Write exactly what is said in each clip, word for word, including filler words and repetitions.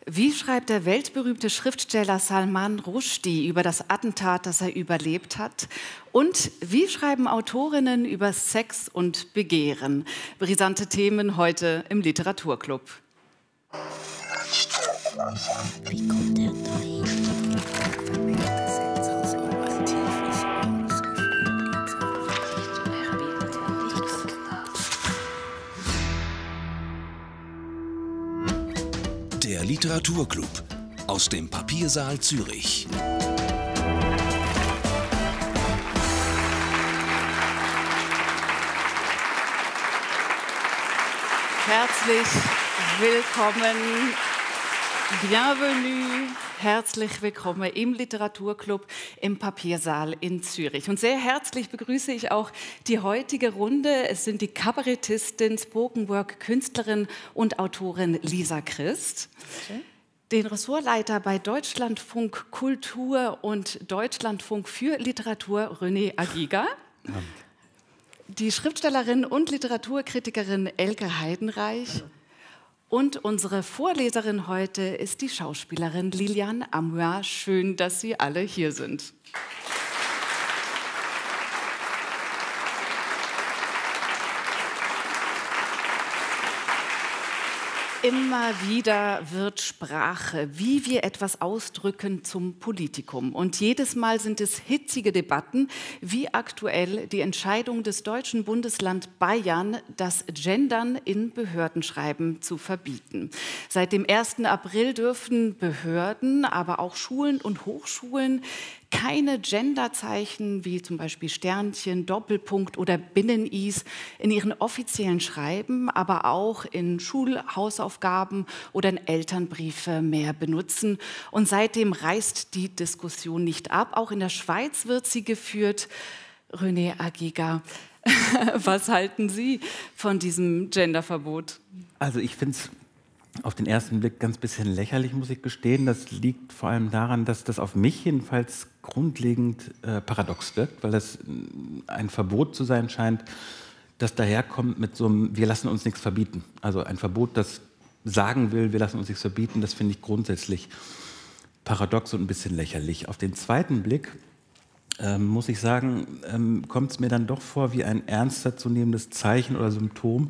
Wie schreibt der weltberühmte Schriftsteller Salman Rushdie über das Attentat, das er überlebt hat? Und wie schreiben Autorinnen über Sex und Begehren? Brisante Themen heute im Literaturclub. Wie kommt er dahin? Der Literaturclub aus dem Papiersaal Zürich. Herzlich willkommen, bienvenue, herzlich willkommen im Literaturclub im Papiersaal in Zürich. Und sehr herzlich begrüße ich auch die heutige Runde. Es sind die Kabarettistin, Spoken-Word-Künstlerin und Autorin Lisa Christ, okay. Den Ressortleiter bei Deutschlandfunk Kultur und Deutschlandfunk für Literatur René Agiga, ja. Die Schriftstellerin und Literaturkritikerin Elke Heidenreich. Und unsere Vorleserin heute ist die Schauspielerin Lilian Amour. Schön, dass Sie alle hier sind. Immer wieder wird Sprache, wie wir etwas ausdrücken, zum Politikum. Und jedes Mal sind es hitzige Debatten, wie aktuell die Entscheidung des deutschen Bundeslands Bayern, das Gendern in Behördenschreiben zu verbieten. Seit dem ersten April dürfen Behörden, aber auch Schulen und Hochschulen keine Genderzeichen wie zum Beispiel Sternchen, Doppelpunkt oder Binnen-Is in ihren offiziellen Schreiben, aber auch in Schulhausaufgaben oder in Elternbriefe mehr benutzen. Und seitdem reißt die Diskussion nicht ab. Auch in der Schweiz wird sie geführt. René Agiga, was halten Sie von diesem Genderverbot? Also ich finde es auf den ersten Blick ganz bisschen lächerlich, muss ich gestehen. Das liegt vor allem daran, dass das auf mich jedenfalls grundlegend äh, paradox wirkt, weil das ein Verbot zu sein scheint, das daherkommt mit so einem, wir lassen uns nichts verbieten. Also ein Verbot, das sagen will, wir lassen uns nichts verbieten, das finde ich grundsätzlich paradox und ein bisschen lächerlich. Auf den zweiten Blick ähm, muss ich sagen, ähm, kommt es mir dann doch vor wie ein ernster zu nehmendes Zeichen oder Symptom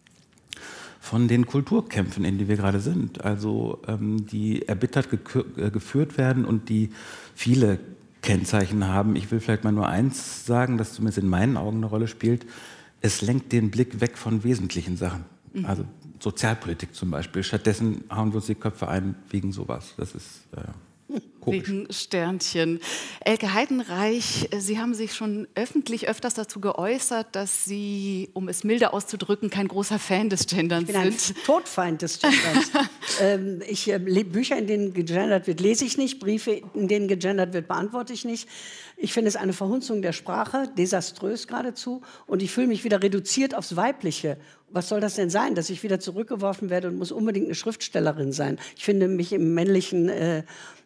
von den Kulturkämpfen, in die wir gerade sind, also ähm, die erbittert äh, geführt werden und die viele Kennzeichen haben. Ich will vielleicht mal nur eins sagen, das zumindest in meinen Augen eine Rolle spielt. Es lenkt den Blick weg von wesentlichen Sachen, mhm. also Sozialpolitik zum Beispiel. Stattdessen hauen wir uns die Köpfe ein wegen sowas. Das ist äh, komisch. Wegen Sternchen. Elke Heidenreich, Sie haben sich schon öffentlich öfters dazu geäußert, dass Sie, um es milde auszudrücken, kein großer Fan des Genderns sind. Ich bin ein Todfeind des Genders. ähm, ich, äh, Bücher, in denen gegendert wird, lese ich nicht. Briefe, in denen gegendert wird, beantworte ich nicht. Ich finde es eine Verhunzung der Sprache, desaströs geradezu. Und ich fühle mich wieder reduziert aufs Weibliche. Was soll das denn sein, dass ich wieder zurückgeworfen werde und muss unbedingt eine Schriftstellerin sein? Ich finde mich im männlichen äh,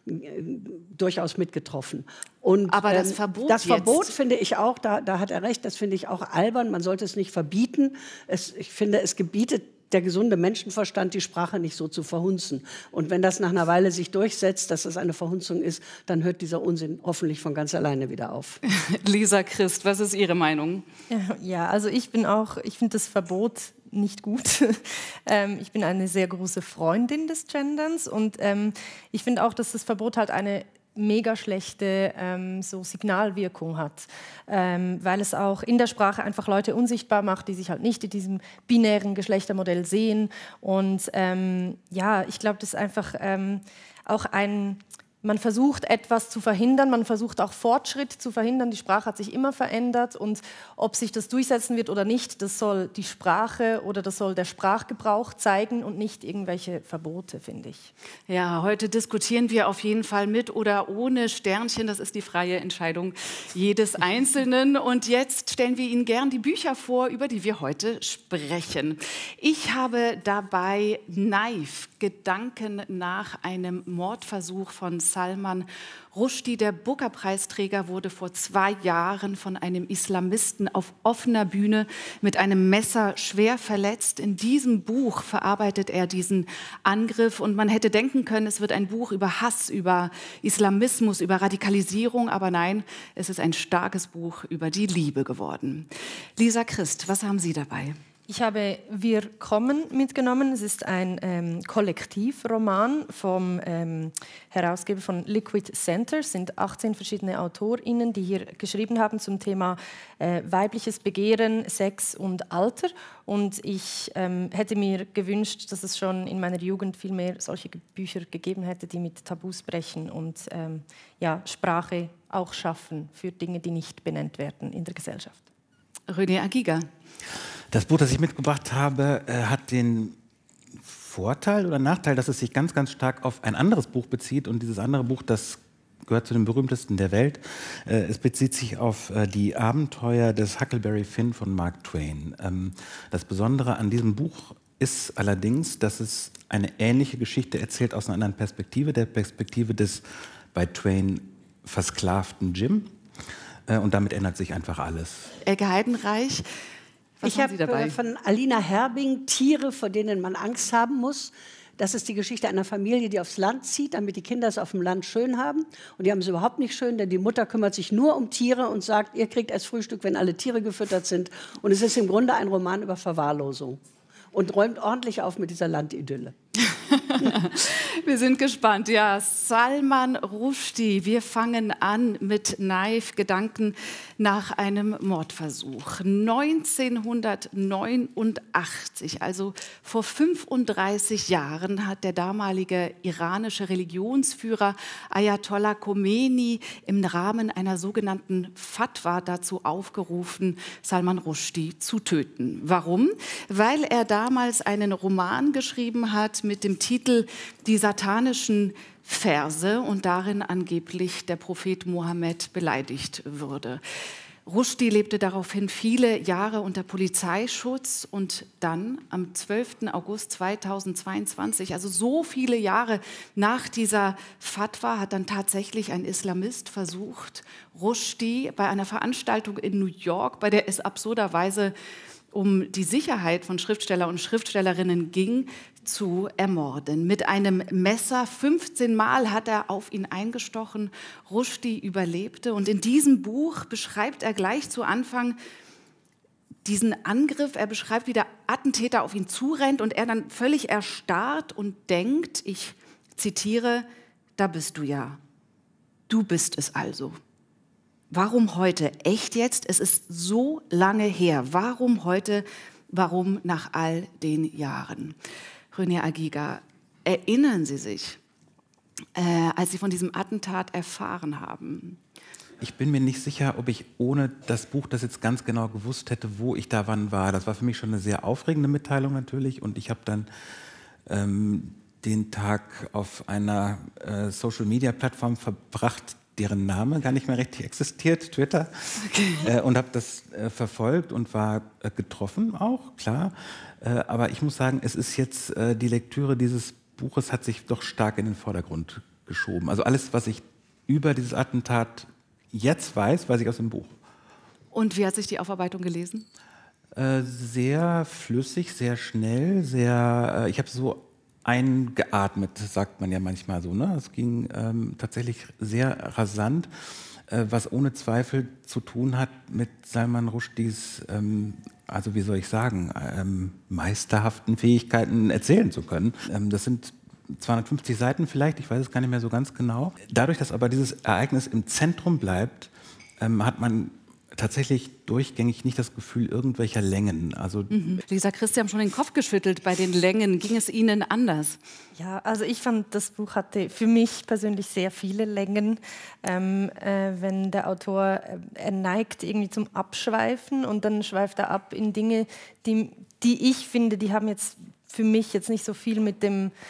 durchaus mitgetroffen. Und, Aber das ähm, Verbot Das Verbot jetzt finde ich auch, da, da hat er recht, das finde ich auch albern. Man sollte es nicht verbieten. Es, ich finde, es gebietet der gesunde Menschenverstand, die Sprache nicht so zu verhunzen. Und wenn das nach einer Weile sich durchsetzt, dass das eine Verhunzung ist, dann hört dieser Unsinn hoffentlich von ganz alleine wieder auf. Lisa Christ, was ist Ihre Meinung? Ja, also ich bin auch, ich finde das Verbot nicht gut. ähm, ich bin eine sehr große Freundin des Genderns und ähm, ich finde auch, dass das Verbot halt eine mega schlechte ähm, so Signalwirkung hat, ähm, weil es auch in der Sprache einfach Leute unsichtbar macht, die sich halt nicht in diesem binären Geschlechtermodell sehen. Und ähm, ja, ich glaube, das ist einfach ähm, auch ein Man versucht, etwas zu verhindern, man versucht auch Fortschritt zu verhindern. Die Sprache hat sich immer verändert und ob sich das durchsetzen wird oder nicht, das soll die Sprache oder das soll der Sprachgebrauch zeigen und nicht irgendwelche Verbote, finde ich. Ja, heute diskutieren wir auf jeden Fall mit oder ohne Sternchen. Das ist die freie Entscheidung jedes Einzelnen. Und jetzt stellen wir Ihnen gern die Bücher vor, über die wir heute sprechen. Ich habe dabei Knife, Gedanken nach einem Mordversuch von Salman Rushdie. Der Booker-Preisträger wurde vor zwei Jahren von einem Islamisten auf offener Bühne mit einem Messer schwer verletzt. In diesem Buch verarbeitet er diesen Angriff. Und man hätte denken können, es wird ein Buch über Hass, über Islamismus, über Radikalisierung. Aber nein, es ist ein starkes Buch über die Liebe geworden. Lisa Christ, was haben Sie dabei? Ich habe Wir kommen mitgenommen. Es ist ein ähm, Kollektivroman vom ähm, Herausgeber von Liquid Center. Es sind achtzehn verschiedene AutorInnen, die hier geschrieben haben zum Thema äh, weibliches Begehren, Sex und Alter. Und ich ähm, hätte mir gewünscht, dass es schon in meiner Jugend viel mehr solche Bücher gegeben hätte, die mit Tabus brechen und ähm, ja, Sprache auch schaffen für Dinge, die nicht benannt werden in der Gesellschaft. René Agiga. Das Buch, das ich mitgebracht habe, äh, hat den Vorteil oder Nachteil, dass es sich ganz, ganz stark auf ein anderes Buch bezieht. Und dieses andere Buch, das gehört zu den berühmtesten der Welt. Äh, es bezieht sich auf äh, die Abenteuer des Huckleberry Finn von Mark Twain. Ähm, das Besondere an diesem Buch ist allerdings, dass es eine ähnliche Geschichte erzählt aus einer anderen Perspektive, der Perspektive des bei Twain versklavten Jim. Äh, und damit ändert sich einfach alles. Elke Heidenreich. Was ich habe äh, von Alina Herbing Tiere, vor denen man Angst haben muss. Das ist die Geschichte einer Familie, die aufs Land zieht, damit die Kinder es auf dem Land schön haben. Und die haben es überhaupt nicht schön, denn die Mutter kümmert sich nur um Tiere und sagt, ihr kriegt erst Frühstück, wenn alle Tiere gefüttert sind. Und es ist im Grunde ein Roman über Verwahrlosung. Und räumt ordentlich auf mit dieser Landidylle. Wir sind gespannt. Ja, Salman Rushdie. Wir fangen an mit Naiv Gedanken nach einem Mordversuch. neunzehnhundertneunundachtzig, also vor fünfunddreißig Jahren, hat der damalige iranische Religionsführer Ayatollah Khomeini im Rahmen einer sogenannten Fatwa dazu aufgerufen, Salman Rushdie zu töten. Warum? Weil er damals einen Roman geschrieben hat mit dem Titel Die satanischen Verse und darin angeblich der Prophet Mohammed beleidigt würde. Rushdie lebte daraufhin viele Jahre unter Polizeischutz und dann am zwölften August zweitausendzweiundzwanzig, also so viele Jahre nach dieser Fatwa, hat dann tatsächlich ein Islamist versucht, Rushdie bei einer Veranstaltung in New York, bei der es absurderweise um die Sicherheit von Schriftsteller und Schriftstellerinnen ging, zu ermorden. Mit einem Messer, fünfzehn Mal hat er auf ihn eingestochen. Rushdie überlebte. Und in diesem Buch beschreibt er gleich zu Anfang diesen Angriff. Er beschreibt, wie der Attentäter auf ihn zurennt und er dann völlig erstarrt und denkt, ich zitiere, da bist du ja. Du bist es also. Warum heute? Echt jetzt? Es ist so lange her. Warum heute? Warum nach all den Jahren? René Agiga, erinnern Sie sich, äh, als Sie von diesem Attentat erfahren haben? Ich bin mir nicht sicher, ob ich ohne das Buch das jetzt ganz genau gewusst hätte, wo ich da wann war. Das war für mich schon eine sehr aufregende Mitteilung natürlich. Und ich habe dann ähm, den Tag auf einer äh, Social-Media-Plattform verbracht, deren Name gar nicht mehr richtig existiert, Twitter. Okay. Äh, und habe das äh, verfolgt und war äh, getroffen auch, klar. Äh, aber ich muss sagen, es ist jetzt, äh, die Lektüre dieses Buches hat sich doch stark in den Vordergrund geschoben. Also alles, was ich über dieses Attentat jetzt weiß, weiß ich aus dem Buch. Und wie hat sich die Aufarbeitung gelesen? Äh, sehr flüssig, sehr schnell, sehr, äh, ich habe so eingeatmet, sagt man ja manchmal so. Ne? Es ging ähm, tatsächlich sehr rasant, äh, was ohne Zweifel zu tun hat mit Salman Rushdies, ähm, also wie soll ich sagen, ähm, meisterhaften Fähigkeiten erzählen zu können. Ähm, das sind zweihundertfünfzig Seiten vielleicht, ich weiß es gar nicht mehr so ganz genau. Dadurch, dass aber dieses Ereignis im Zentrum bleibt, ähm, hat man tatsächlich durchgängig nicht das Gefühl irgendwelcher Längen. Also mhm. Lisa Christ, Sie haben schon den Kopf geschüttelt bei den Längen. Ging es Ihnen anders? Ja, also ich fand, das Buch hatte für mich persönlich sehr viele Längen. Ähm, äh, wenn der Autor, äh, er neigt irgendwie zum Abschweifen und dann schweift er ab in Dinge, die, die ich finde, die haben jetzt für mich jetzt nicht so viel mit dem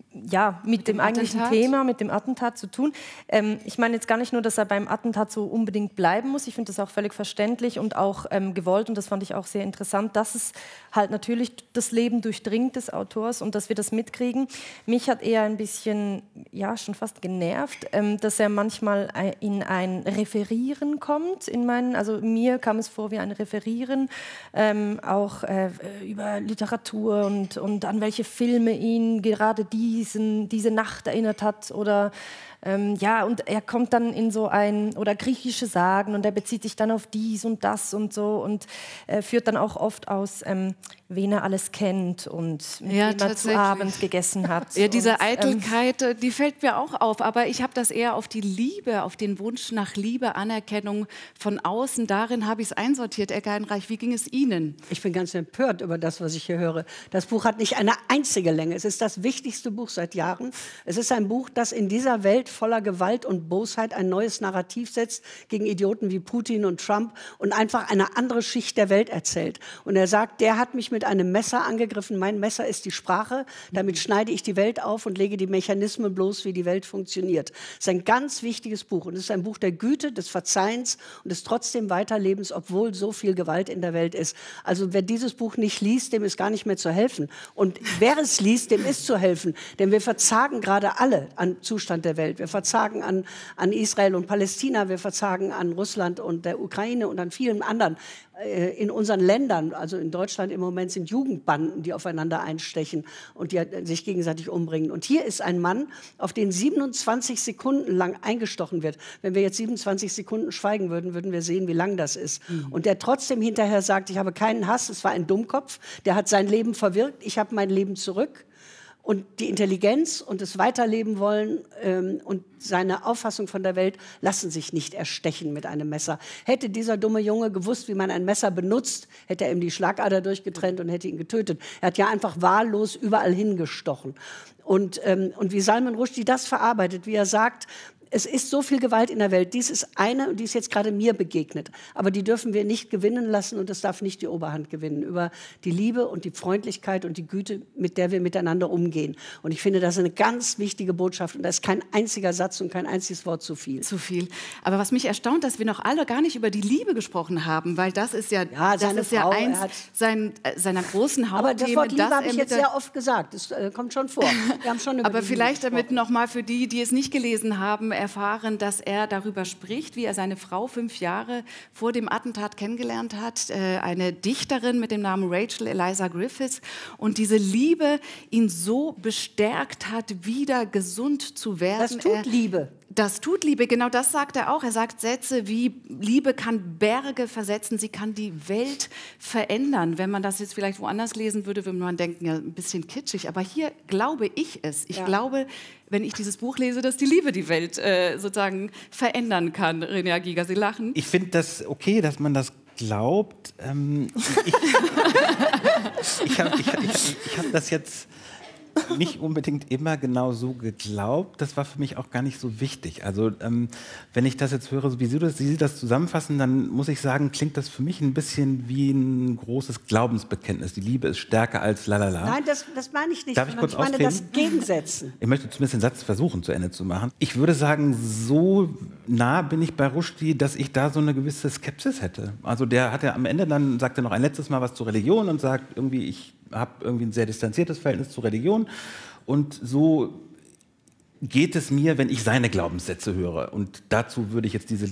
ja, mit, mit dem, dem eigentlichen Attentat? Thema, mit dem Attentat zu tun. Ähm, ich meine jetzt gar nicht nur, dass er beim Attentat so unbedingt bleiben muss. Ich finde das auch völlig verständlich und auch ähm, gewollt. Und das fand ich auch sehr interessant, dass es halt natürlich das Leben durchdringt des Autors und dass wir das mitkriegen. Mich hat eher ein bisschen, ja, schon fast genervt, ähm, dass er manchmal in ein Referieren kommt. In meinen, also mir kam es vor wie ein Referieren, ähm, auch äh, über Literatur und, und an welche Filme ihn gerade diesen, diese Nacht erinnert hat oder ähm, ja, und er kommt dann in so ein, oder griechische Sagen und er bezieht sich dann auf dies und das und so und äh, führt dann auch oft aus, ähm, wen er alles kennt und mit Ja, wem er zu Abend gegessen hat. Ja, diese und, Eitelkeit, ähm, die fällt mir auch auf, aber ich habe das eher auf die Liebe, auf den Wunsch nach Liebe, Anerkennung von außen, darin habe ich es einsortiert. Herr Geidenreich, wie ging es Ihnen? Ich bin ganz empört über das, was ich hier höre. Das Buch hat nicht eine einzige Länge. Es ist das wichtigste Buch seit Jahren. Es ist ein Buch, das in dieser Welt voller Gewalt und Bosheit ein neues Narrativ setzt gegen Idioten wie Putin und Trump und einfach eine andere Schicht der Welt erzählt. Und er sagt, der hat mich mit einem Messer angegriffen. Mein Messer ist die Sprache. Damit schneide ich die Welt auf und lege die Mechanismen bloß, wie die Welt funktioniert. Es ist ein ganz wichtiges Buch. Und es ist ein Buch der Güte, des Verzeihens und des trotzdem Weiterlebens, obwohl so viel Gewalt in der Welt ist. Also wer dieses Buch nicht liest, dem ist gar nicht mehr zu helfen. Und wer es liest, dem ist zu helfen. Denn wir verzagen gerade alle am Zustand der Welt. Wir verzagen an, an Israel und Palästina, wir verzagen an Russland und der Ukraine und an vielen anderen. Äh, in unseren Ländern, also in Deutschland im Moment, sind Jugendbanden, die aufeinander einstechen und die sich gegenseitig umbringen. Und hier ist ein Mann, auf den siebenundzwanzig Sekunden lang eingestochen wird. Wenn wir jetzt siebenundzwanzig Sekunden schweigen würden, würden wir sehen, wie lang das ist. Mhm. Und der trotzdem hinterher sagt, ich habe keinen Hass, es war ein Dummkopf, der hat sein Leben verwirkt, ich habe mein Leben zurück. Und die Intelligenz und das Weiterleben wollen ähm, und seine Auffassung von der Welt lassen sich nicht erstechen mit einem Messer. Hätte dieser dumme Junge gewusst, wie man ein Messer benutzt, hätte er ihm die Schlagader durchgetrennt und hätte ihn getötet. Er hat ja einfach wahllos überall hingestochen. Und, ähm, und wie Salman Rushdie das verarbeitet, wie er sagt, es ist so viel Gewalt in der Welt. Dies ist eine, und die ist jetzt gerade mir begegnet. Aber die dürfen wir nicht gewinnen lassen und es darf nicht die Oberhand gewinnen über die Liebe und die Freundlichkeit und die Güte, mit der wir miteinander umgehen. Und ich finde, das ist eine ganz wichtige Botschaft. Und da ist kein einziger Satz und kein einziges Wort zu viel. Zu viel. Aber was mich erstaunt, dass wir noch alle gar nicht über die Liebe gesprochen haben, weil das ist ja, ja, das ist ja eins sein, äh, seiner großen Hauptthemen. Aber das Wort Liebe habe ich jetzt sehr oft gesagt. Das äh, kommt schon vor. Wir haben schon über Aber die vielleicht Liebe damit noch mal für die, die es nicht gelesen haben, erfahren, dass er darüber spricht, wie er seine Frau fünf Jahre vor dem Attentat kennengelernt hat, äh, eine Dichterin mit dem Namen Rachel Eliza Griffiths, und diese Liebe ihn so bestärkt hat, wieder gesund zu werden. Das tut er, Liebe. Das tut Liebe, genau das sagt er auch. Er sagt Sätze wie, Liebe kann Berge versetzen, sie kann die Welt verändern. Wenn man das jetzt vielleicht woanders lesen würde, würde man denken, ja, ein bisschen kitschig. Aber hier glaube ich es. Ich ja. glaube, wenn ich dieses Buch lese, dass die Liebe die Welt äh, sozusagen verändern kann. Rinja Giger, Sie lachen. Ich finde das okay, dass man das glaubt. Ähm, ich ich habe ich, ich, ich hab das jetzt nicht unbedingt immer genau so geglaubt. Das war für mich auch gar nicht so wichtig. Also ähm, wenn ich das jetzt höre, wie Sie das, wie Sie das zusammenfassen, dann muss ich sagen, klingt das für mich ein bisschen wie ein großes Glaubensbekenntnis. Die Liebe ist stärker als lalala. Nein, das, das meine ich nicht. Darf ich kurz ich meine ausreden? das Gegensetzen. Ich möchte zumindest den Satz versuchen, zu Ende zu machen. Ich würde sagen, so nah bin ich bei Rushdie, dass ich da so eine gewisse Skepsis hätte. Also der hat ja am Ende dann, sagt er noch ein letztes Mal was zur Religion und sagt irgendwie, ich habe irgendwie ein sehr distanziertes Verhältnis zur Religion. Und so geht es mir, wenn ich seine Glaubenssätze höre. Und dazu würde ich jetzt diese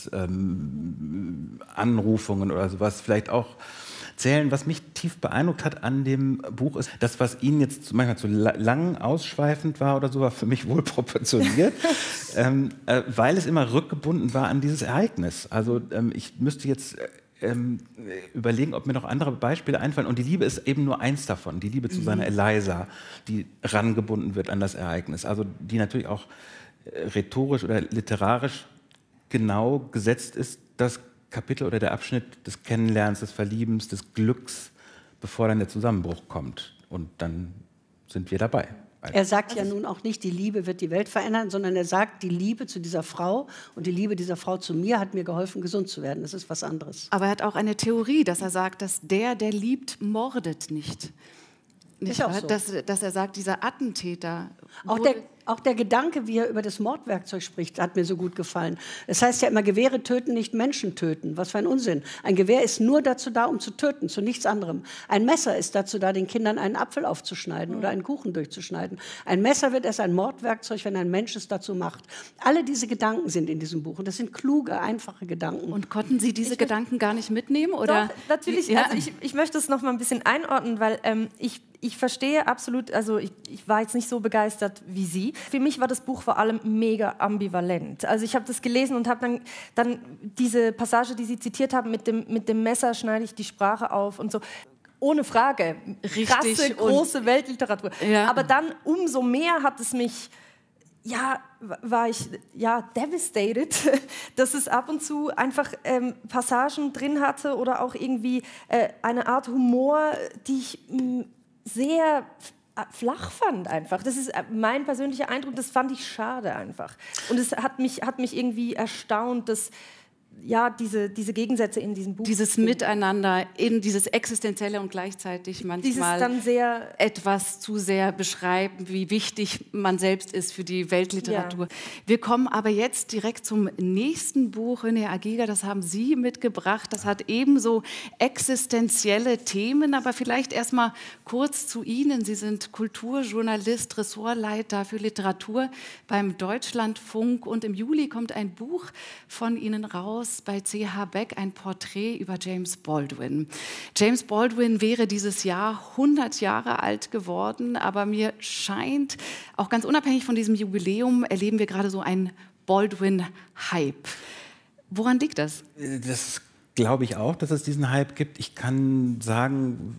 Liebesanrufungen ähm, oder sowas vielleicht auch zählen. Was mich tief beeindruckt hat an dem Buch ist, das, was Ihnen jetzt manchmal zu lang ausschweifend war oder so, war für mich wohl proportioniert, ähm, äh, weil es immer rückgebunden war an dieses Ereignis. Also ähm, ich müsste jetzt Ähm, überlegen, ob mir noch andere Beispiele einfallen. Und die Liebe ist eben nur eins davon. Die Liebe zu mhm. seiner Eliza, die rangebunden wird an das Ereignis. Also die natürlich auch äh, rhetorisch oder literarisch genau gesetzt ist, das Kapitel oder der Abschnitt des Kennenlernens, des Verliebens, des Glücks, bevor dann der Zusammenbruch kommt. Und dann sind wir dabei. Er sagt ja nun auch nicht, die Liebe wird die Welt verändern, sondern er sagt, die Liebe zu dieser Frau und die Liebe dieser Frau zu mir hat mir geholfen, gesund zu werden. Das ist was anderes. Aber er hat auch eine Theorie, dass er sagt, dass der, der liebt, mordet nicht. Nicht Ist auch wahr? so. Dass, dass er sagt, dieser Attentäter. Auch wurde- der, auch der Gedanke, wie er über das Mordwerkzeug spricht, hat mir so gut gefallen. Es heißt ja immer, Gewehre töten, nicht Menschen töten. Was für ein Unsinn. Ein Gewehr ist nur dazu da, um zu töten, zu nichts anderem. Ein Messer ist dazu da, den Kindern einen Apfel aufzuschneiden oder einen Kuchen durchzuschneiden. Ein Messer wird erst ein Mordwerkzeug, wenn ein Mensch es dazu macht. Alle diese Gedanken sind in diesem Buch. Und das sind kluge, einfache Gedanken. Und konnten Sie diese Gedanken gar nicht mitnehmen? Oder? Doch, natürlich. Ja. Also ich, ich möchte es noch mal ein bisschen einordnen, weil ähm, ich, ich verstehe absolut, also ich, ich war jetzt nicht so begeistert wie Sie. Für mich war das Buch vor allem mega ambivalent. Also ich habe das gelesen und habe dann, dann diese Passage, die Sie zitiert haben, mit dem, mit dem Messer schneide ich die Sprache auf und so. Ohne Frage, Richtig krasse, und- große Weltliteratur. Ja. Aber dann umso mehr hat es mich... Ja, war ich ja devastated, dass es ab und zu einfach ähm, Passagen drin hatte oder auch irgendwie äh, eine Art Humor, die ich mh, sehr f- flach fand einfach. Das ist äh, mein persönlicher Eindruck, das fand ich schade einfach. Und es hat mich, hat mich irgendwie erstaunt, dass ja, diese, diese Gegensätze in diesem Buch Dieses sind. Miteinander, in dieses Existenzielle und gleichzeitig Dieses manchmal dann sehr... etwas zu sehr beschreiben, wie wichtig man selbst ist für die Weltliteratur. Ja. Wir kommen aber jetzt direkt zum nächsten Buch, René Agiga, das haben Sie mitgebracht. Das hat ebenso existenzielle Themen, aber vielleicht erst mal kurz zu Ihnen. Sie sind Kulturjournalist, Ressortleiter für Literatur beim Deutschlandfunk und im Juli kommt ein Buch von Ihnen raus, bei C H Beck, ein Porträt über James Baldwin. James Baldwin wäre dieses Jahr hundert Jahre alt geworden, aber mir scheint, auch ganz unabhängig von diesem Jubiläum, erleben wir gerade so einen Baldwin-Hype. Woran liegt das? Das glaube ich auch, dass es diesen Hype gibt. Ich kann sagen,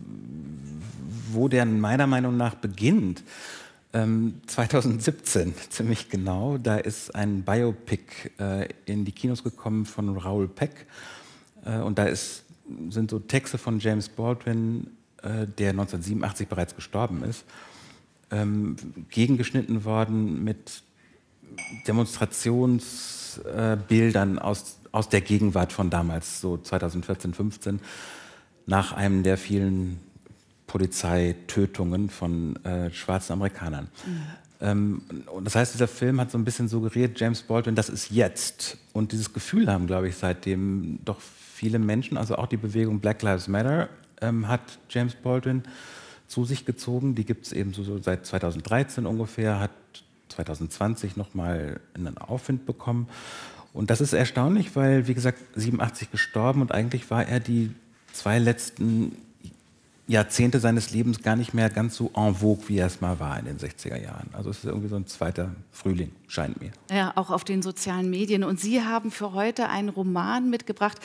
wo der meiner Meinung nach beginnt. Ähm, zweitausendsiebzehn, ziemlich genau, da ist ein Biopic äh, in die Kinos gekommen von Raoul Peck. Äh, und da ist, sind so Texte von James Baldwin, äh, der neunzehnhundertsiebenundachtzig bereits gestorben ist, ähm, gegengeschnitten worden mit Demonstrationsbildern äh, aus, aus der Gegenwart von damals, so zweitausendvierzehn, fünfzehn, nach einem der vielen Polizeitötungen von äh, schwarzen Amerikanern. Mhm. Ähm, und das heißt, dieser Film hat so ein bisschen suggeriert, James Baldwin, das ist jetzt. Und dieses Gefühl haben, glaube ich, seitdem doch viele Menschen, also auch die Bewegung Black Lives Matter, ähm, hat James Baldwin zu sich gezogen. Die gibt es eben so, so seit zweitausenddreizehn ungefähr, hat zweitausendzwanzig nochmal einen Aufwind bekommen. Und das ist erstaunlich, weil, wie gesagt, siebenundachtzig gestorben und eigentlich war er die zwei letzten Jahrzehnte seines Lebens gar nicht mehr ganz so en vogue, wie er es mal war in den sechziger Jahren. Also es ist irgendwie so ein zweiter Frühling, scheint mir. Ja, auch auf den sozialen Medien. Und Sie haben für heute einen Roman mitgebracht.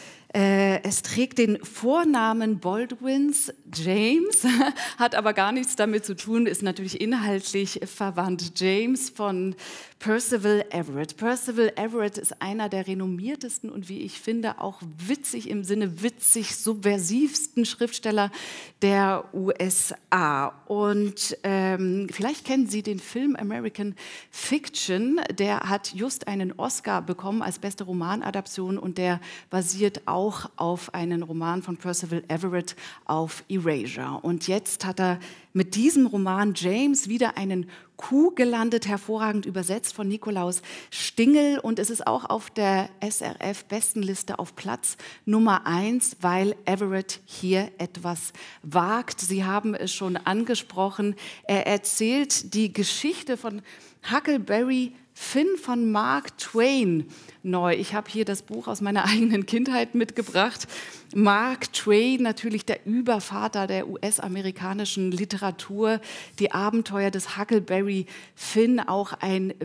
Äh, es trägt den Vornamen Baldwins, James, hat aber gar nichts damit zu tun, ist natürlich inhaltlich verwandt. James von Percival Everett. Percival Everett ist einer der renommiertesten und wie ich finde auch witzig im Sinne witzig subversivsten Schriftsteller der U S A. Und ähm, vielleicht kennen Sie den Film American Fiction. Der hat just einen Oscar bekommen als beste Romanadaption und der basiert auch auf einen Roman von Percival Everett, auf Erasure. Und jetzt hat er mit diesem Roman James wieder einen Coup gelandet, hervorragend übersetzt von Nikolaus Stingel. Und es ist auch auf der S R F-Bestenliste auf Platz Nummer eins, weil Everett hier etwas wagt. Sie haben es schon angesprochen. Er erzählt die Geschichte von Huckleberry Finn von Mark Twain neu. Ich habe hier das Buch aus meiner eigenen Kindheit mitgebracht. Mark Twain, natürlich der Übervater der U S-amerikanischen Literatur, die Abenteuer des Huckleberry Finn, auch ein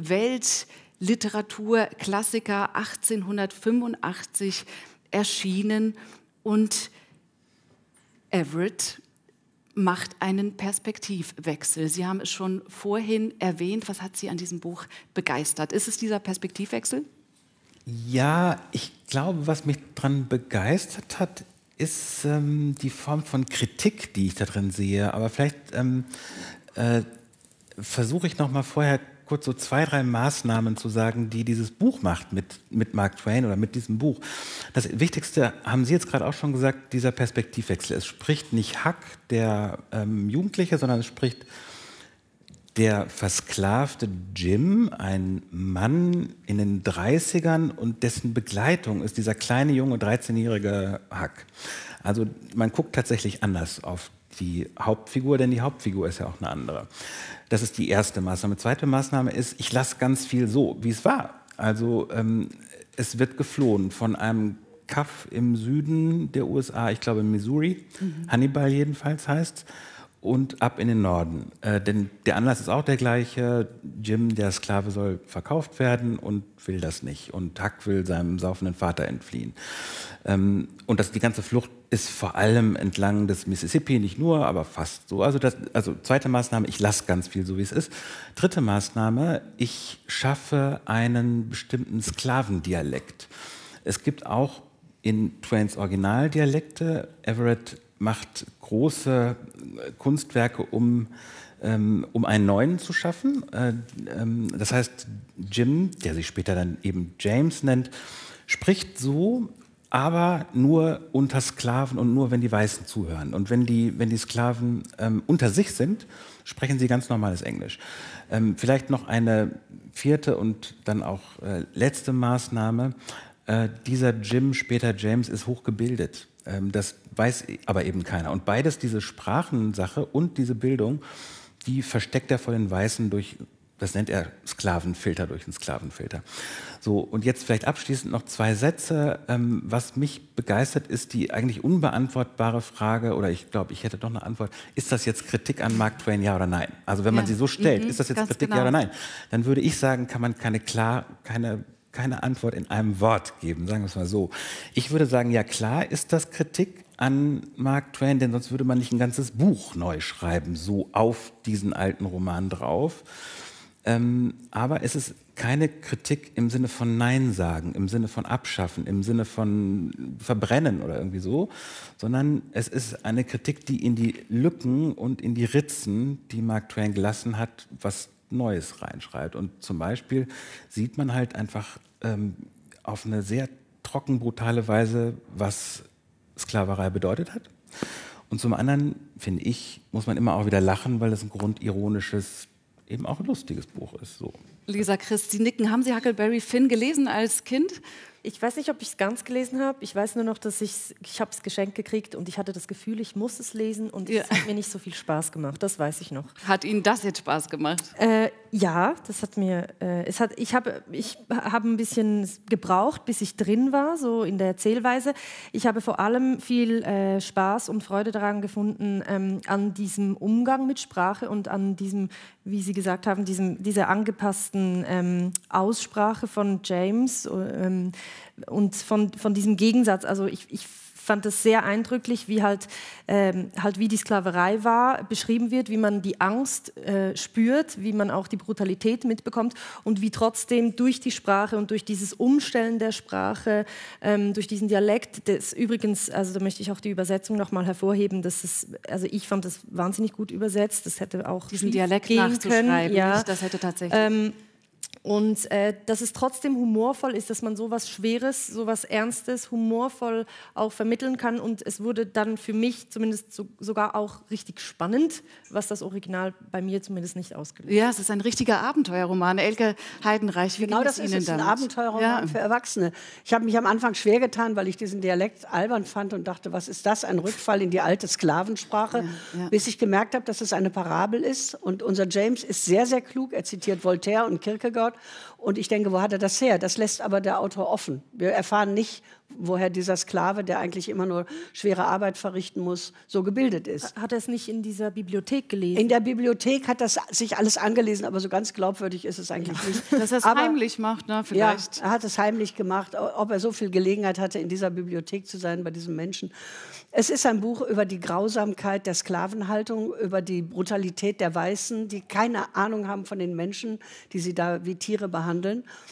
Weltliteraturklassiker, achtzehnhundertfünfundachtzig erschienen. Und Everett macht einen Perspektivwechsel. Sie haben es schon vorhin erwähnt. Was hat Sie an diesem Buch begeistert? Ist es dieser Perspektivwechsel? Ja, ich glaube, was mich daran begeistert hat, ist ähm, die Form von Kritik, die ich da drin sehe. Aber vielleicht ähm, äh, versuche ich noch mal vorher kurz so zwei, drei Maßnahmen zu sagen, die dieses Buch macht mit, mit Mark Twain oder mit diesem Buch. Das Wichtigste haben Sie jetzt gerade auch schon gesagt, dieser Perspektivwechsel. Es spricht nicht Huck, der ähm, Jugendliche, sondern es spricht der versklavte Jim, ein Mann in den dreißigern und dessen Begleitung ist dieser kleine, junge, dreizehnjährige Huck. Also man guckt tatsächlich anders auf die Hauptfigur, denn die Hauptfigur ist ja auch eine andere. Das ist die erste Maßnahme. Die zweite Maßnahme ist, ich lasse ganz viel so, wie es war. Also ähm, es wird geflohen von einem Kaff im Süden der U S A, ich glaube in Missouri, mhm. Hannibal jedenfalls heißt, und ab in den Norden. Äh, denn der Anlass ist auch der gleiche. Jim, der Sklave, soll verkauft werden und will das nicht. Und Huck will seinem saufenden Vater entfliehen. Ähm, und das, die ganze Flucht ist vor allem entlang des Mississippi, nicht nur, aber fast so. Also, das, also zweite Maßnahme, ich lasse ganz viel so, wie es ist. Dritte Maßnahme, ich schaffe einen bestimmten Sklavendialekt. Es gibt auch in Twains Originaldialekte, Everett macht große Kunstwerke, um, ähm, um einen neuen zu schaffen. Äh, ähm, das heißt, Jim, der sich später dann eben James nennt, spricht so, aber nur unter Sklaven und nur, wenn die Weißen zuhören. Und wenn die, wenn die Sklaven ähm, unter sich sind, sprechen sie ganz normales Englisch. Ähm, vielleicht noch eine vierte und dann auch äh, letzte Maßnahme. Äh, dieser Jim, später James, ist hochgebildet. Ähm, das weiß aber eben keiner. Und beides, diese Sprachensache und diese Bildung, die versteckt er vor den Weißen durch, das nennt er Sklavenfilter, durch einen Sklavenfilter. So, und jetzt vielleicht abschließend noch zwei Sätze. Ähm, was mich begeistert, ist die eigentlich unbeantwortbare Frage, oder ich glaube, ich hätte doch eine Antwort, ist das jetzt Kritik an Mark Twain, ja oder nein? Also wenn man ja. sie so stellt, mhm, ist das jetzt Kritik, genau. ja oder nein? Dann würde ich sagen, kann man keine klar, keine keine Antwort in einem Wort geben, sagen wir es mal so. Ich würde sagen, ja klar ist das Kritik an Mark Twain, denn sonst würde man nicht ein ganzes Buch neu schreiben, so auf diesen alten Roman drauf. Ähm, aber es ist keine Kritik im Sinne von Nein sagen, im Sinne von Abschaffen, im Sinne von Verbrennen oder irgendwie so, sondern es ist eine Kritik, die in die Lücken und in die Ritzen, die Mark Twain gelassen hat, was Neues reinschreibt. Und zum Beispiel sieht man halt einfach ähm, auf eine sehr trocken, brutale Weise, was Sklaverei bedeutet hat. Und zum anderen, finde ich, muss man immer auch wieder lachen, weil es ein grundironisches, eben auch ein lustiges Buch ist. So. Lisa, Chris, Sie nicken. Haben Sie Huckleberry Finn gelesen als Kind? Ich weiß nicht, ob ich es ganz gelesen habe. Ich weiß nur noch, dass ich ich habe es geschenkt gekriegt und ich hatte das Gefühl, ich muss es lesen und ja. es hat mir nicht so viel Spaß gemacht. Das weiß ich noch. Hat Ihnen das jetzt Spaß gemacht? Äh, ja, das hat mir. Äh, es hat. Ich habe ich habe ein bisschen gebraucht, bis ich drin war, so in der Erzählweise. Ich habe vor allem viel äh, Spaß und Freude daran gefunden ähm, an diesem Umgang mit Sprache und an diesem, wie Sie gesagt haben, diesem dieser angepassten ähm, Aussprache von James. Ähm, Und von, von diesem Gegensatz, also ich, ich fand es sehr eindrücklich, wie halt, ähm, halt wie die Sklaverei war, beschrieben wird, wie man die Angst äh, spürt, wie man auch die Brutalität mitbekommt und wie trotzdem durch die Sprache und durch dieses Umstellen der Sprache, ähm, durch diesen Dialekt, das übrigens, also da möchte ich auch die Übersetzung nochmal hervorheben, dass es, also ich fand das wahnsinnig gut übersetzt, das hätte auch diesen Dialekt nachzuschreiben, ja. das hätte tatsächlich... Ähm, Und äh, dass es trotzdem humorvoll ist, dass man sowas Schweres, sowas Ernstes, humorvoll auch vermitteln kann. Und es wurde dann für mich zumindest so, sogar auch richtig spannend, was das Original bei mir zumindest nicht ausgelöst hat. Ja, es ist ein richtiger Abenteuerroman. Elke Heidenreich, wie genau ging das es ist Ihnen es, damit? Ein Abenteuerroman ja. für Erwachsene. Ich habe mich am Anfang schwer getan, weil ich diesen Dialekt albern fand und dachte, was ist das, ein Rückfall in die alte Sklavensprache, ja, ja. bis ich gemerkt habe, dass es eine Parabel ist. Und unser James ist sehr, sehr klug. Er zitiert Voltaire und Kierkegaard. Und ich denke, wo hat er das her? Das lässt aber der Autor offen. Wir erfahren nicht, woher dieser Sklave, der eigentlich immer nur schwere Arbeit verrichten muss, so gebildet ist. Hat er es nicht in dieser Bibliothek gelesen? In der Bibliothek hat das sich alles angelesen, aber so ganz glaubwürdig ist es eigentlich nicht. Dass er es heimlich macht, ne? Vielleicht. Ja, er hat es heimlich gemacht. Ob er so viel Gelegenheit hatte, in dieser Bibliothek zu sein, bei diesem Menschen. Es ist ein Buch über die Grausamkeit der Sklavenhaltung, über die Brutalität der Weißen, die keine Ahnung haben von den Menschen, die sie da wie Tiere behandeln.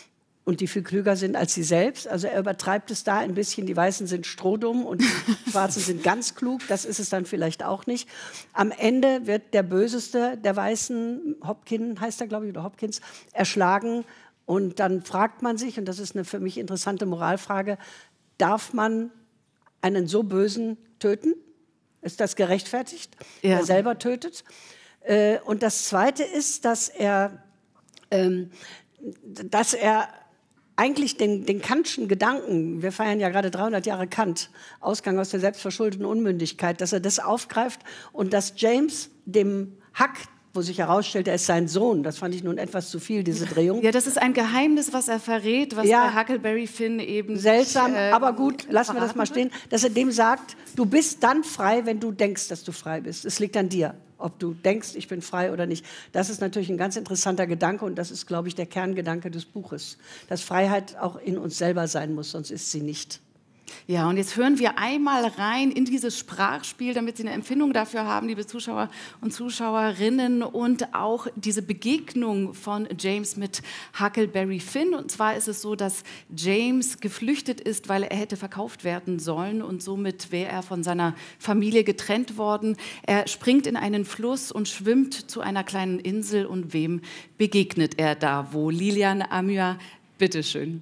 und die viel klüger sind als sie selbst. Also er übertreibt es da ein bisschen. Die Weißen sind strohdumm und die Schwarzen sind ganz klug. Das ist es dann vielleicht auch nicht. Am Ende wird der Böseste der Weißen, Hopkins heißt er, glaube ich, oder Hopkins, erschlagen. Und dann fragt man sich, und das ist eine für mich interessante Moralfrage, darf man einen so Bösen töten? Ist das gerechtfertigt, ja. er selber tötet? Äh, und das Zweite ist, dass er, ähm, dass er eigentlich den, den Kantschen Gedanken, wir feiern ja gerade dreihundert Jahre Kant, Ausgang aus der selbstverschuldeten Unmündigkeit, dass er das aufgreift und dass James dem Huck, wo sich herausstellt, er ist sein Sohn, das fand ich nun etwas zu viel, diese Drehung. Ja, das ist ein Geheimnis, was er verrät, was ja, bei Huckleberry Finn eben... Seltsam, äh, aber gut, lassen wir das mal stehen, dass er dem sagt, du bist dann frei, wenn du denkst, dass du frei bist. Es liegt an dir, ob du denkst, ich bin frei oder nicht. Das ist natürlich ein ganz interessanter Gedanke und das ist, glaube ich, der Kerngedanke des Buches. Dass Freiheit auch in uns selber sein muss, sonst ist sie nicht. Ja, und jetzt hören wir einmal rein in dieses Sprachspiel, damit Sie eine Empfindung dafür haben, liebe Zuschauer und Zuschauerinnen, und auch diese Begegnung von James mit Huckleberry Finn. Und zwar ist es so, dass James geflüchtet ist, weil er hätte verkauft werden sollen und somit wäre er von seiner Familie getrennt worden. Er springt in einen Fluss und schwimmt zu einer kleinen Insel. Und wem begegnet er da? Wo? Lilian Amyar, bitteschön.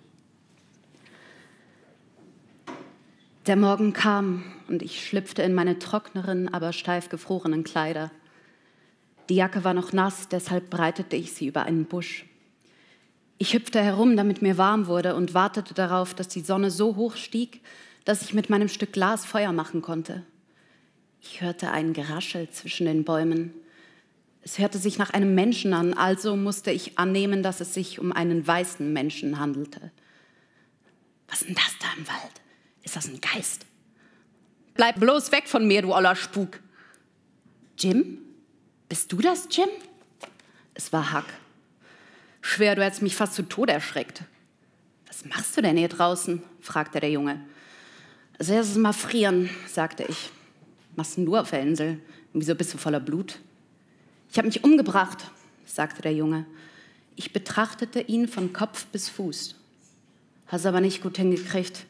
Der Morgen kam und ich schlüpfte in meine trockneren, aber steif gefrorenen Kleider. Die Jacke war noch nass, deshalb breitete ich sie über einen Busch. Ich hüpfte herum, damit mir warm wurde und wartete darauf, dass die Sonne so hoch stieg, dass ich mit meinem Stück Glas Feuer machen konnte. Ich hörte ein Geraschel zwischen den Bäumen. Es hörte sich nach einem Menschen an, also musste ich annehmen, dass es sich um einen weißen Menschen handelte. Was ist denn das da im Wald? Ist das ein Geist? Bleib bloß weg von mir, du oller Spuk. Jim? Bist du das, Jim? Es war Huck. Schwer, du hättest mich fast zu Tode erschreckt. Was machst du denn hier draußen? Fragte der Junge. Als erstes mal frieren, sagte ich. Was denn du auf der Insel? Und wieso bist du voller Blut? Ich habe mich umgebracht, sagte der Junge. Ich betrachtete ihn von Kopf bis Fuß. Hast aber nicht gut hingekriegt.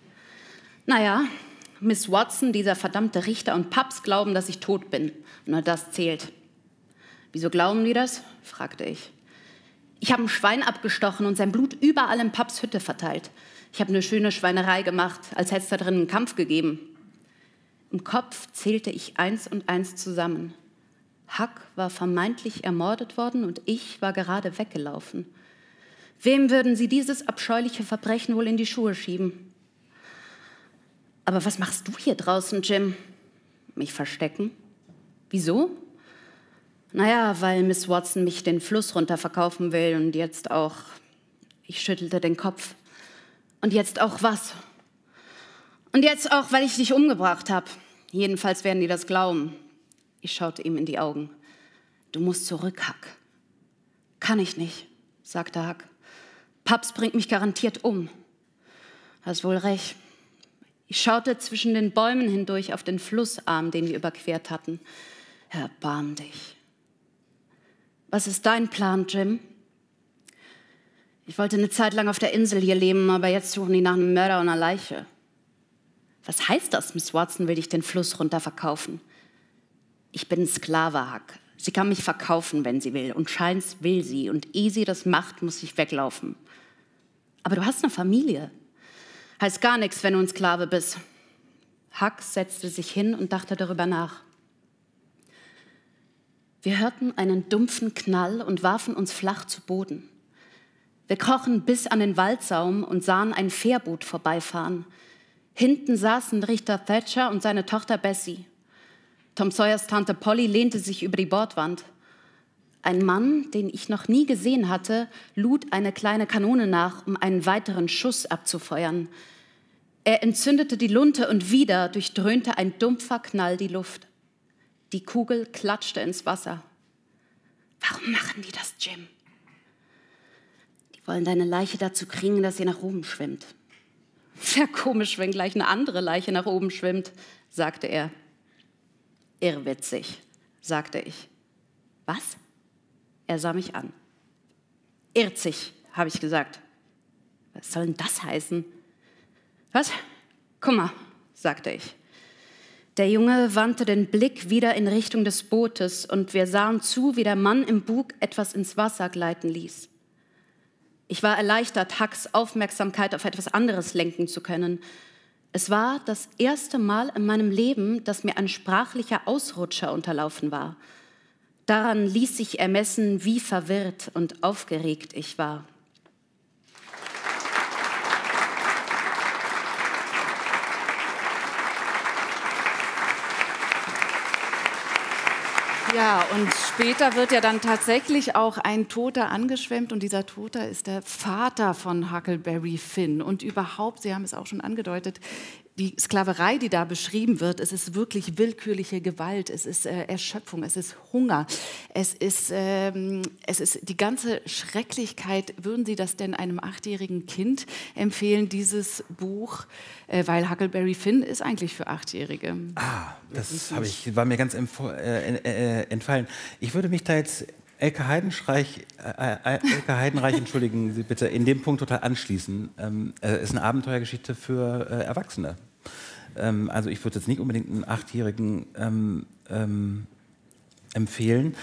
Naja, Miss Watson, dieser verdammte Richter und Paps glauben, dass ich tot bin. Nur das zählt. Wieso glauben die das? Fragte ich. Ich habe ein Schwein abgestochen und sein Blut überall in Paps Hütte verteilt. Ich habe eine schöne Schweinerei gemacht, als hätte es da drin einen Kampf gegeben. Im Kopf zählte ich eins und eins zusammen. Huck war vermeintlich ermordet worden und ich war gerade weggelaufen. Wem würden Sie dieses abscheuliche Verbrechen wohl in die Schuhe schieben? Aber was machst du hier draußen, Jim? Mich verstecken? Wieso? Naja, weil Miss Watson mich den Fluss runter verkaufen will und jetzt auch... Ich schüttelte den Kopf. Und jetzt auch was? Und jetzt auch, weil ich dich umgebracht habe. Jedenfalls werden die das glauben. Ich schaute ihm in die Augen. Du musst zurück, Huck. Kann ich nicht, sagte Huck. Paps bringt mich garantiert um. Hast wohl recht. Ich schaute zwischen den Bäumen hindurch auf den Flussarm, den wir überquert hatten. Erbarm dich. Was ist dein Plan, Jim? Ich wollte eine Zeit lang auf der Insel hier leben, aber jetzt suchen die nach einem Mörder und einer Leiche. Was heißt das, Miss Watson will dich den Fluss runter verkaufen? Ich bin ein Sklave, Huck. Sie kann mich verkaufen, wenn sie will. Und scheint's will sie. Und ehe sie das macht, muss ich weglaufen. Aber du hast eine Familie. Heißt gar nichts, wenn du ein Sklave bist. Huck setzte sich hin und dachte darüber nach. Wir hörten einen dumpfen Knall und warfen uns flach zu Boden. Wir krochen bis an den Waldsaum und sahen ein Fährboot vorbeifahren. Hinten saßen Richter Thatcher und seine Tochter Bessie. Tom Sawyers Tante Polly lehnte sich über die Bordwand. Ein Mann, den ich noch nie gesehen hatte, lud eine kleine Kanone nach, um einen weiteren Schuss abzufeuern. Er entzündete die Lunte und wieder durchdröhnte ein dumpfer Knall die Luft. Die Kugel klatschte ins Wasser. Warum machen die das, Jim? Die wollen deine Leiche dazu kriegen, dass sie nach oben schwimmt. Wäre komisch, wenn gleich eine andere Leiche nach oben schwimmt, sagte er. Irrwitzig, sagte ich. Was? Er sah mich an. Irrzig, habe ich gesagt. Was soll denn das heißen? Was? Guck mal, sagte ich. Der Junge wandte den Blick wieder in Richtung des Bootes und wir sahen zu, wie der Mann im Bug etwas ins Wasser gleiten ließ. Ich war erleichtert, Hucks Aufmerksamkeit auf etwas anderes lenken zu können. Es war das erste Mal in meinem Leben, dass mir ein sprachlicher Ausrutscher unterlaufen war. Daran ließ sich ermessen, wie verwirrt und aufgeregt ich war. Ja, und später wird ja dann tatsächlich auch ein Toter angeschwemmt und dieser Toter ist der Vater von Huckleberry Finn. Und überhaupt, Sie haben es auch schon angedeutet, die Sklaverei, die da beschrieben wird, es ist wirklich willkürliche Gewalt, es ist äh, Erschöpfung, es ist Hunger, es ist, ähm, es ist die ganze Schrecklichkeit. Würden Sie das denn einem achtjährigen Kind empfehlen, dieses Buch? Äh, weil Huckleberry Finn ist eigentlich für Achtjährige. Ah, das habe ich, war mir ganz äh, äh, entfallen. Ich würde mich da jetzt Elke Heidenreich, äh, Elke Heidenreich, entschuldigen Sie bitte, in dem Punkt total anschließen. Ähm, äh, ist eine Abenteuergeschichte für äh, Erwachsene. Ähm, also ich würde jetzt nicht unbedingt einen Achtjährigen ähm, ähm, empfehlen.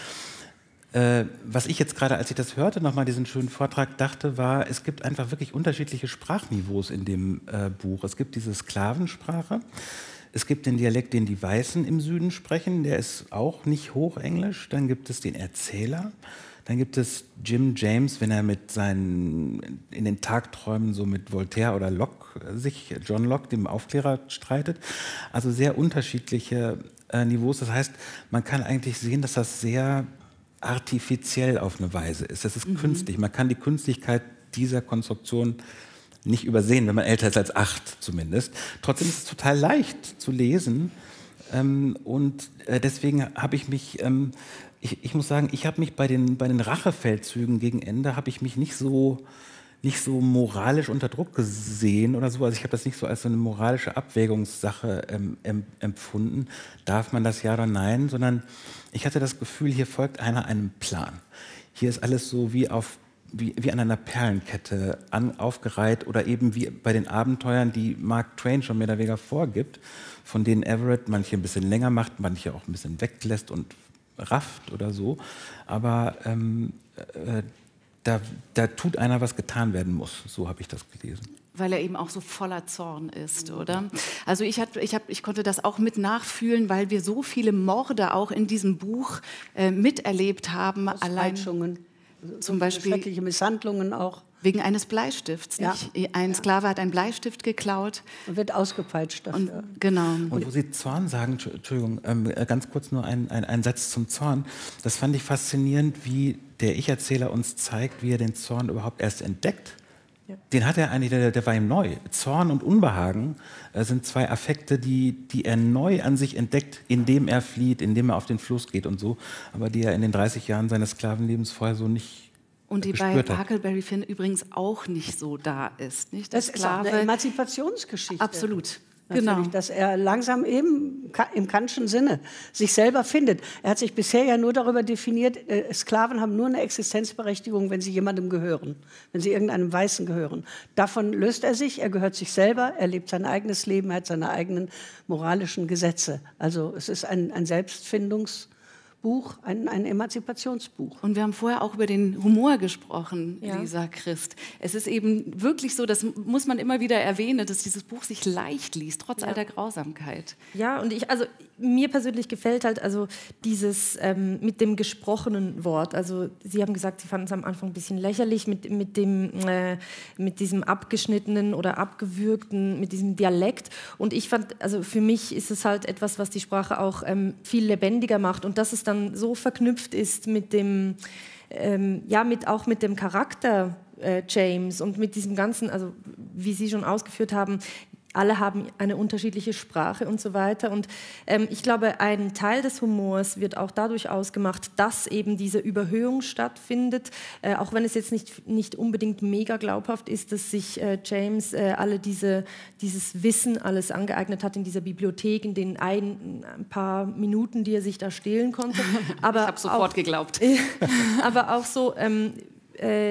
Äh, was ich jetzt gerade, als ich das hörte, nochmal diesen schönen Vortrag dachte, war, es gibt einfach wirklich unterschiedliche Sprachniveaus in dem äh, Buch. Es gibt diese Sklavensprache. Es gibt den Dialekt, den die Weißen im Süden sprechen, der ist auch nicht Hochenglisch. Dann gibt es den Erzähler. Dann gibt es Jim James, wenn er mit seinen, in den Tagträumen so mit Voltaire oder Locke sich, John Locke, dem Aufklärer, streitet. Also sehr unterschiedliche äh, Niveaus. Das heißt, man kann eigentlich sehen, dass das sehr artifiziell auf eine Weise ist. Das ist mhm. künstlich. Man kann die Künstlichkeit dieser Konstruktion nicht übersehen, wenn man älter ist als acht zumindest. Trotzdem ist es total leicht zu lesen ähm, und äh, deswegen habe ich mich, ähm, ich, ich muss sagen, ich habe mich bei den, bei den Rachefeldzügen gegen Ende, habe ich mich nicht so, nicht so moralisch unter Druck gesehen oder so. Also ich habe das nicht so als so eine moralische Abwägungssache ähm, empfunden, darf man das ja oder nein, sondern ich hatte das Gefühl, hier folgt einer einem Plan. Hier ist alles so wie auf Wie, wie an einer Perlenkette an, aufgereiht oder eben wie bei den Abenteuern, die Mark Twain schon mehr oder weniger vorgibt, von denen Everett manche ein bisschen länger macht, manche auch ein bisschen weglässt und rafft oder so. Aber ähm, äh, da, da tut einer, was getan werden muss. So habe ich das gelesen. Weil er eben auch so voller Zorn ist, oder? Also ich, hat, ich, hab, ich konnte das auch mit nachfühlen, weil wir so viele Morde auch in diesem Buch äh, miterlebt haben. Auspeitschungen. Zum Beispiel schreckliche Misshandlungen auch. Wegen eines Bleistifts. Ja. Nicht? Ein Sklave hat einen Bleistift geklaut. Und wird ausgepeitscht dafür. Und, genau. Und wo Sie Zorn sagen, Entschuldigung, ähm, ganz kurz nur ein, ein, ein Satz zum Zorn. Das fand ich faszinierend, wie der Ich-Erzähler uns zeigt, wie er den Zorn überhaupt erst entdeckt. Ja. Den hat er eigentlich, der, der war ihm neu. Zorn und Unbehagen äh, sind zwei Affekte, die, die er neu an sich entdeckt, indem er flieht, indem er auf den Fluss geht und so, aber die er in den dreißig Jahren seines Sklavenlebens vorher so nicht und die bei Huckleberry Finn übrigens auch nicht so da ist. Nicht? Das, das ist auch eine Emanzipationsgeschichte. Absolut. Genau. Dass er langsam eben im Kantschen Sinne sich selber findet. Er hat sich bisher ja nur darüber definiert, äh, Sklaven haben nur eine Existenzberechtigung, wenn sie jemandem gehören, wenn sie irgendeinem Weißen gehören. Davon löst er sich, er gehört sich selber, er lebt sein eigenes Leben, er hat seine eigenen moralischen Gesetze. Also es ist ein, ein Selbstfindungs- Buch, ein, ein Emanzipationsbuch. Und wir haben vorher auch über den Humor gesprochen, ja. Lisa Christ. Es ist eben wirklich so, das muss man immer wieder erwähnen, dass dieses Buch sich leicht liest, trotz ja. all der Grausamkeit. Ja, und ich, also mir persönlich gefällt halt also dieses ähm, mit dem gesprochenen Wort. Also Sie haben gesagt, Sie fanden es am Anfang ein bisschen lächerlich mit, mit, dem, äh, mit diesem abgeschnittenen oder abgewürgten, mit diesem Dialekt. Und ich fand, also für mich ist es halt etwas, was die Sprache auch ähm, viel lebendiger macht. Und dass es dann so verknüpft ist mit dem, ähm, ja, mit, auch mit dem Charakter äh, James und mit diesem ganzen, also wie Sie schon ausgeführt haben, alle haben eine unterschiedliche Sprache und so weiter. Und ähm, ich glaube, ein Teil des Humors wird auch dadurch ausgemacht, dass eben diese Überhöhung stattfindet, äh, auch wenn es jetzt nicht, nicht unbedingt mega glaubhaft ist, dass sich äh, James äh, alle diese, dieses Wissen alles angeeignet hat in dieser Bibliothek, in den ein, ein paar Minuten, die er sich da stehlen konnte. Aber ich habe sofort auch, geglaubt. aber auch so... Ähm, äh,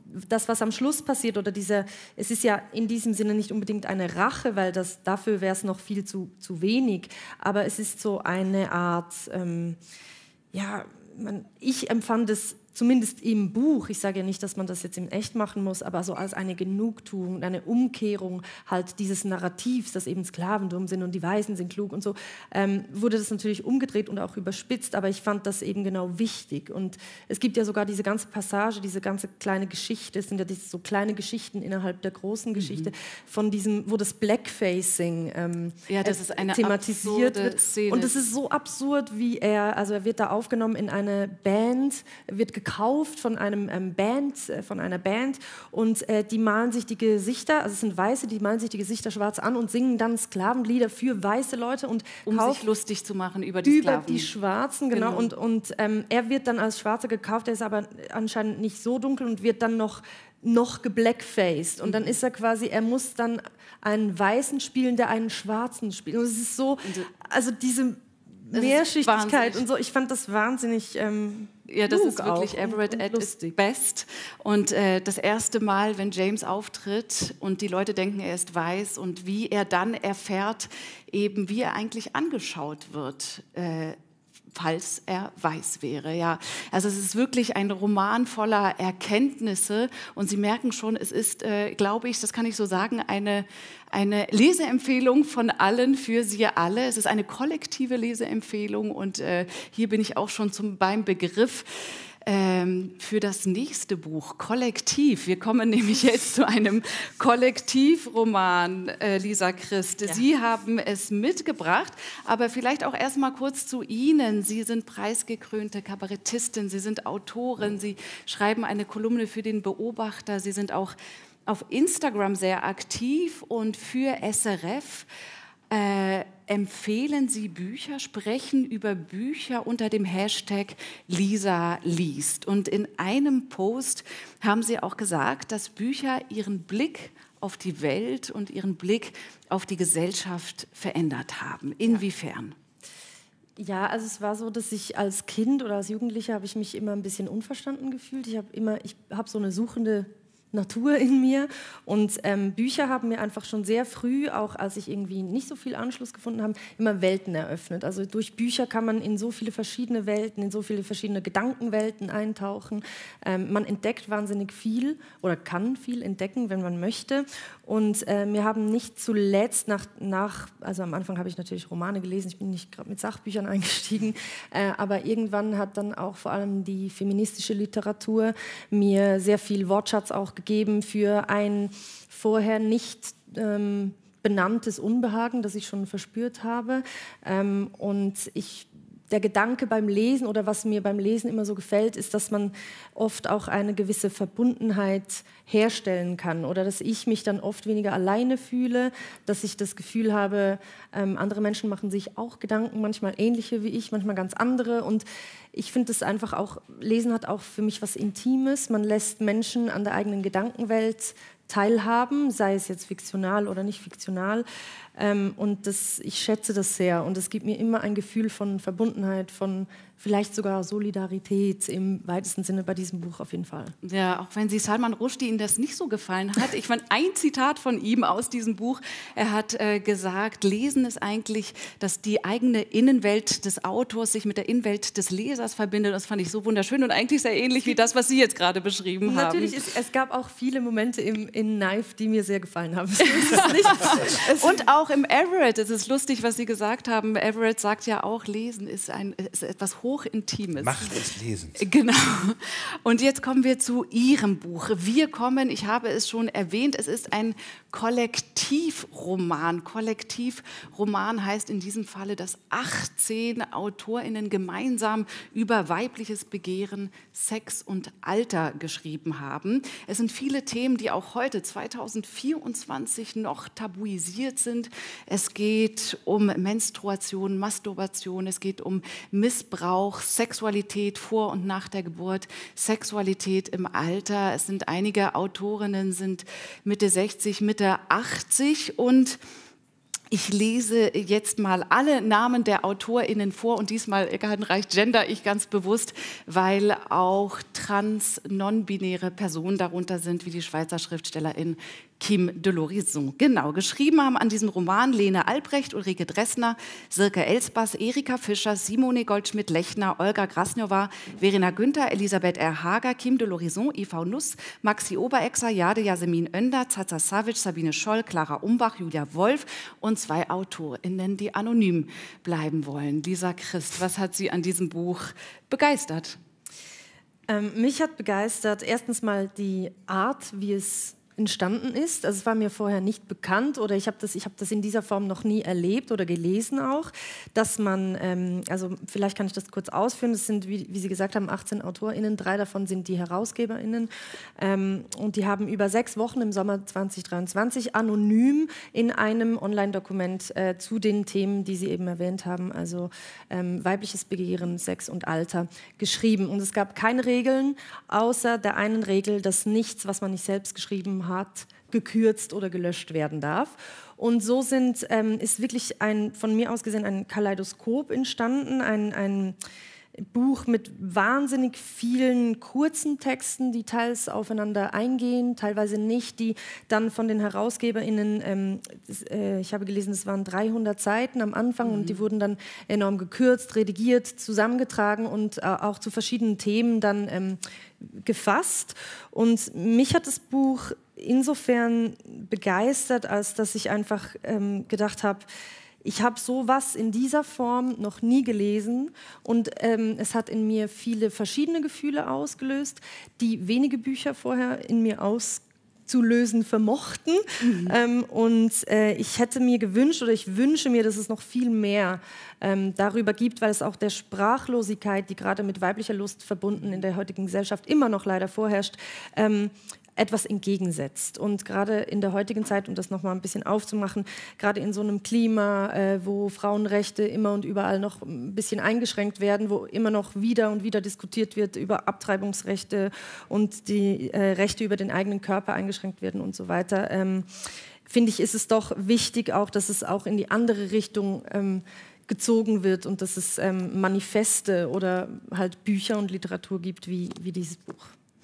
das, was am Schluss passiert, oder dieser, es ist ja in diesem Sinne nicht unbedingt eine Rache, weil das, dafür wäre es noch viel zu, zu wenig, aber es ist so eine Art, ähm, ja, man, ich empfand es zumindest im Buch, ich sage ja nicht, dass man das jetzt in echt machen muss, aber so als eine Genugtuung, eine Umkehrung halt dieses Narrativs, dass eben Sklaven dumm sind und die Weißen sind klug und so, ähm, wurde das natürlich umgedreht und auch überspitzt, aber ich fand das eben genau wichtig. Und es gibt ja sogar diese ganze Passage, diese ganze kleine Geschichte, es sind ja diese so kleine Geschichten innerhalb der großen Geschichte, mhm. von diesem, wo das Blackfacing ähm, ja, das ist eine thematisiert wird. Szene. Und es ist so absurd, wie er, also er wird da aufgenommen in eine Band, wird gekauft von einem ähm, Band, äh, von einer Band und äh, die malen sich die Gesichter, also es sind Weiße, die malen sich die Gesichter schwarz an und singen dann Sklavenlieder für weiße Leute und um sich lustig zu machen über die über Sklaven. die Schwarzen, genau. genau. Und, und ähm, er wird dann als Schwarzer gekauft, er ist aber anscheinend nicht so dunkel und wird dann noch noch geblackfaced und dann ist er quasi, er muss dann einen Weißen spielen, der einen Schwarzen spielt. Und es ist so, also diese Mehrschichtigkeit und so, ich fand das wahnsinnig ähm, ja, das ist wirklich Everett at its best. Und äh, das erste Mal, wenn James auftritt und die Leute denken, er ist weiß und wie er dann erfährt, eben wie er eigentlich angeschaut wird, äh, falls er weiß wäre. Ja. Also es ist wirklich ein Roman voller Erkenntnisse und Sie merken schon, es ist, äh, glaube ich, das kann ich so sagen, eine, eine Leseempfehlung von allen für Sie alle. Es ist eine kollektive Leseempfehlung und äh, hier bin ich auch schon zum, beim Begriff ähm, für das nächste Buch, Kollektiv. Wir kommen nämlich jetzt zu einem Kollektivroman, äh, Lisa Christ. Ja. Sie haben es mitgebracht, aber vielleicht auch erst mal kurz zu Ihnen. Sie sind preisgekrönte Kabarettistin, Sie sind Autorin, Sie schreiben eine Kolumne für den Beobachter, Sie sind auch auf Instagram sehr aktiv und für S R F äh, empfehlen Sie Bücher, sprechen über Bücher unter dem Hashtag Lisa liest. Und in einem Post haben Sie auch gesagt, dass Bücher Ihren Blick auf die Welt und Ihren Blick auf die Gesellschaft verändert haben. Inwiefern? Ja, also es war so, dass ich als Kind oder als Jugendlicher habe ich mich immer ein bisschen unverstanden gefühlt. Ich habe immer, ich habe so eine suchende Natur in mir und ähm, Bücher haben mir einfach schon sehr früh, auch als ich irgendwie nicht so viel Anschluss gefunden habe, immer Welten eröffnet. Also durch Bücher kann man in so viele verschiedene Welten, in so viele verschiedene Gedankenwelten eintauchen. Ähm, man entdeckt wahnsinnig viel oder kann viel entdecken, wenn man möchte. Und äh, mir haben nicht zuletzt nach, nach, also am Anfang habe ich natürlich Romane gelesen, ich bin nicht gerade mit Sachbüchern eingestiegen, äh, aber irgendwann hat dann auch vor allem die feministische Literatur mir sehr viel Wortschatz auch gegeben für ein vorher nicht ähm, benanntes Unbehagen, das ich schon verspürt habe. Ähm, und ich Der Gedanke beim Lesen oder was mir beim Lesen immer so gefällt, ist, dass man oft auch eine gewisse Verbundenheit herstellen kann oder dass ich mich dann oft weniger alleine fühle, dass ich das Gefühl habe, ähm, andere Menschen machen sich auch Gedanken, manchmal ähnliche wie ich, manchmal ganz andere und ich finde es einfach auch, Lesen hat auch für mich was Intimes, man lässt Menschen an der eigenen Gedankenwelt teilhaben, sei es jetzt fiktional oder nicht fiktional. Ähm, und das, ich schätze das sehr. Und es gibt mir immer ein Gefühl von Verbundenheit, von vielleicht sogar Solidarität im weitesten Sinne bei diesem Buch auf jeden Fall. Ja, auch wenn Sie Salman Rushdie Ihnen das nicht so gefallen hat. Ich fand ein Zitat von ihm aus diesem Buch. Er hat äh, gesagt, Lesen ist eigentlich, dass die eigene Innenwelt des Autors sich mit der Innenwelt des Lesers verbindet. Das fand ich so wunderschön und eigentlich sehr ähnlich wie das, was Sie jetzt gerade beschrieben haben. Natürlich, ist, es gab auch viele Momente im, in Knife, die mir sehr gefallen haben. So ist es nicht. Und auch im Everett, es ist lustig, was Sie gesagt haben. Everett sagt ja auch, Lesen ist, ein, ist etwas Hochintimes. Macht des Lesens. Genau. Und jetzt kommen wir zu Ihrem Buch. Wir kommen, ich habe es schon erwähnt, es ist ein Kollektivroman. Kollektivroman heißt in diesem Falle, dass achtzehn AutorInnen gemeinsam über weibliches Begehren, Sex und Alter geschrieben haben. Es sind viele Themen, die auch heute, zweitausendvierundzwanzig, noch tabuisiert sind. Es geht um Menstruation, Masturbation, es geht um Missbrauch, Sexualität vor und nach der Geburt, Sexualität im Alter. Es sind einige Autorinnen, sind Mitte sechzig, Mitte achtzig und Ich lese jetzt mal alle Namen der AutorInnen vor und diesmal reicht Gender ich ganz bewusst, weil auch trans, non-binäre Personen darunter sind, wie die Schweizer Schriftstellerin Kim de l'Horizon. Genau, geschrieben haben an diesem Roman Lene Albrecht, Ulrike Dressner, Silke Elsbas, Erika Fischer, Simone Goldschmidt-Lechner, Olga Krasnova, Verena Günther, Elisabeth R. Hager, Kim de l'Horizon, I V Nuss, Maxi Oberexer, Jade Yasemin Önder, Zaza Savic, Sabine Scholl, Clara Umbach, Julia Wolf und zwei AutorInnen, die anonym bleiben wollen. Lisa Christ, was hat Sie an diesem Buch begeistert? Ähm, mich hat begeistert erstens mal die Art, wie es entstanden ist. Also es war mir vorher nicht bekannt oder ich habe das, ich hab das in dieser Form noch nie erlebt oder gelesen auch, dass man, ähm, also vielleicht kann ich das kurz ausführen, das sind, wie, wie Sie gesagt haben, achtzehn AutorInnen, drei davon sind die HerausgeberInnen ähm, und die haben über sechs Wochen im Sommer zwanzig dreiundzwanzig anonym in einem Online-Dokument äh, zu den Themen, die Sie eben erwähnt haben, also ähm, weibliches Begehren, Sex und Alter, geschrieben. Und es gab keine Regeln, außer der einen Regel, dass nichts, was man nicht selbst geschrieben hat, hat, gekürzt oder gelöscht werden darf. Und so sind, ähm, ist wirklich ein, von mir aus gesehen, ein Kaleidoskop entstanden, ein, ein Buch mit wahnsinnig vielen kurzen Texten, die teils aufeinander eingehen, teilweise nicht, die dann von den HerausgeberInnen, ähm, das, äh, ich habe gelesen, es waren dreihundert Seiten am Anfang mhm. und die wurden dann enorm gekürzt, redigiert, zusammengetragen und äh, auch zu verschiedenen Themen dann ähm, gefasst. Und mich hat das Buch insofern begeistert, als dass ich einfach ähm, gedacht habe, ich habe sowas in dieser Form noch nie gelesen und ähm, es hat in mir viele verschiedene Gefühle ausgelöst, die wenige Bücher vorher in mir auszulösen vermochten. Mhm. Ähm, und äh, ich hätte mir gewünscht oder ich wünsche mir, dass es noch viel mehr ähm, darüber gibt, weil es auch der Sprachlosigkeit, die gerade mit weiblicher Lust verbunden in der heutigen Gesellschaft immer noch leider vorherrscht, ähm, etwas entgegensetzt. Und gerade in der heutigen Zeit, um das nochmal ein bisschen aufzumachen, gerade in so einem Klima, äh, wo Frauenrechte immer und überall noch ein bisschen eingeschränkt werden, wo immer noch wieder und wieder diskutiert wird über Abtreibungsrechte und die äh, Rechte über den eigenen Körper eingeschränkt werden und so weiter, ähm, finde ich, ist es doch wichtig auch, dass es auch in die andere Richtung ähm, gezogen wird und dass es ähm, Manifeste oder halt Bücher und Literatur gibt wie, wie dieses Buch.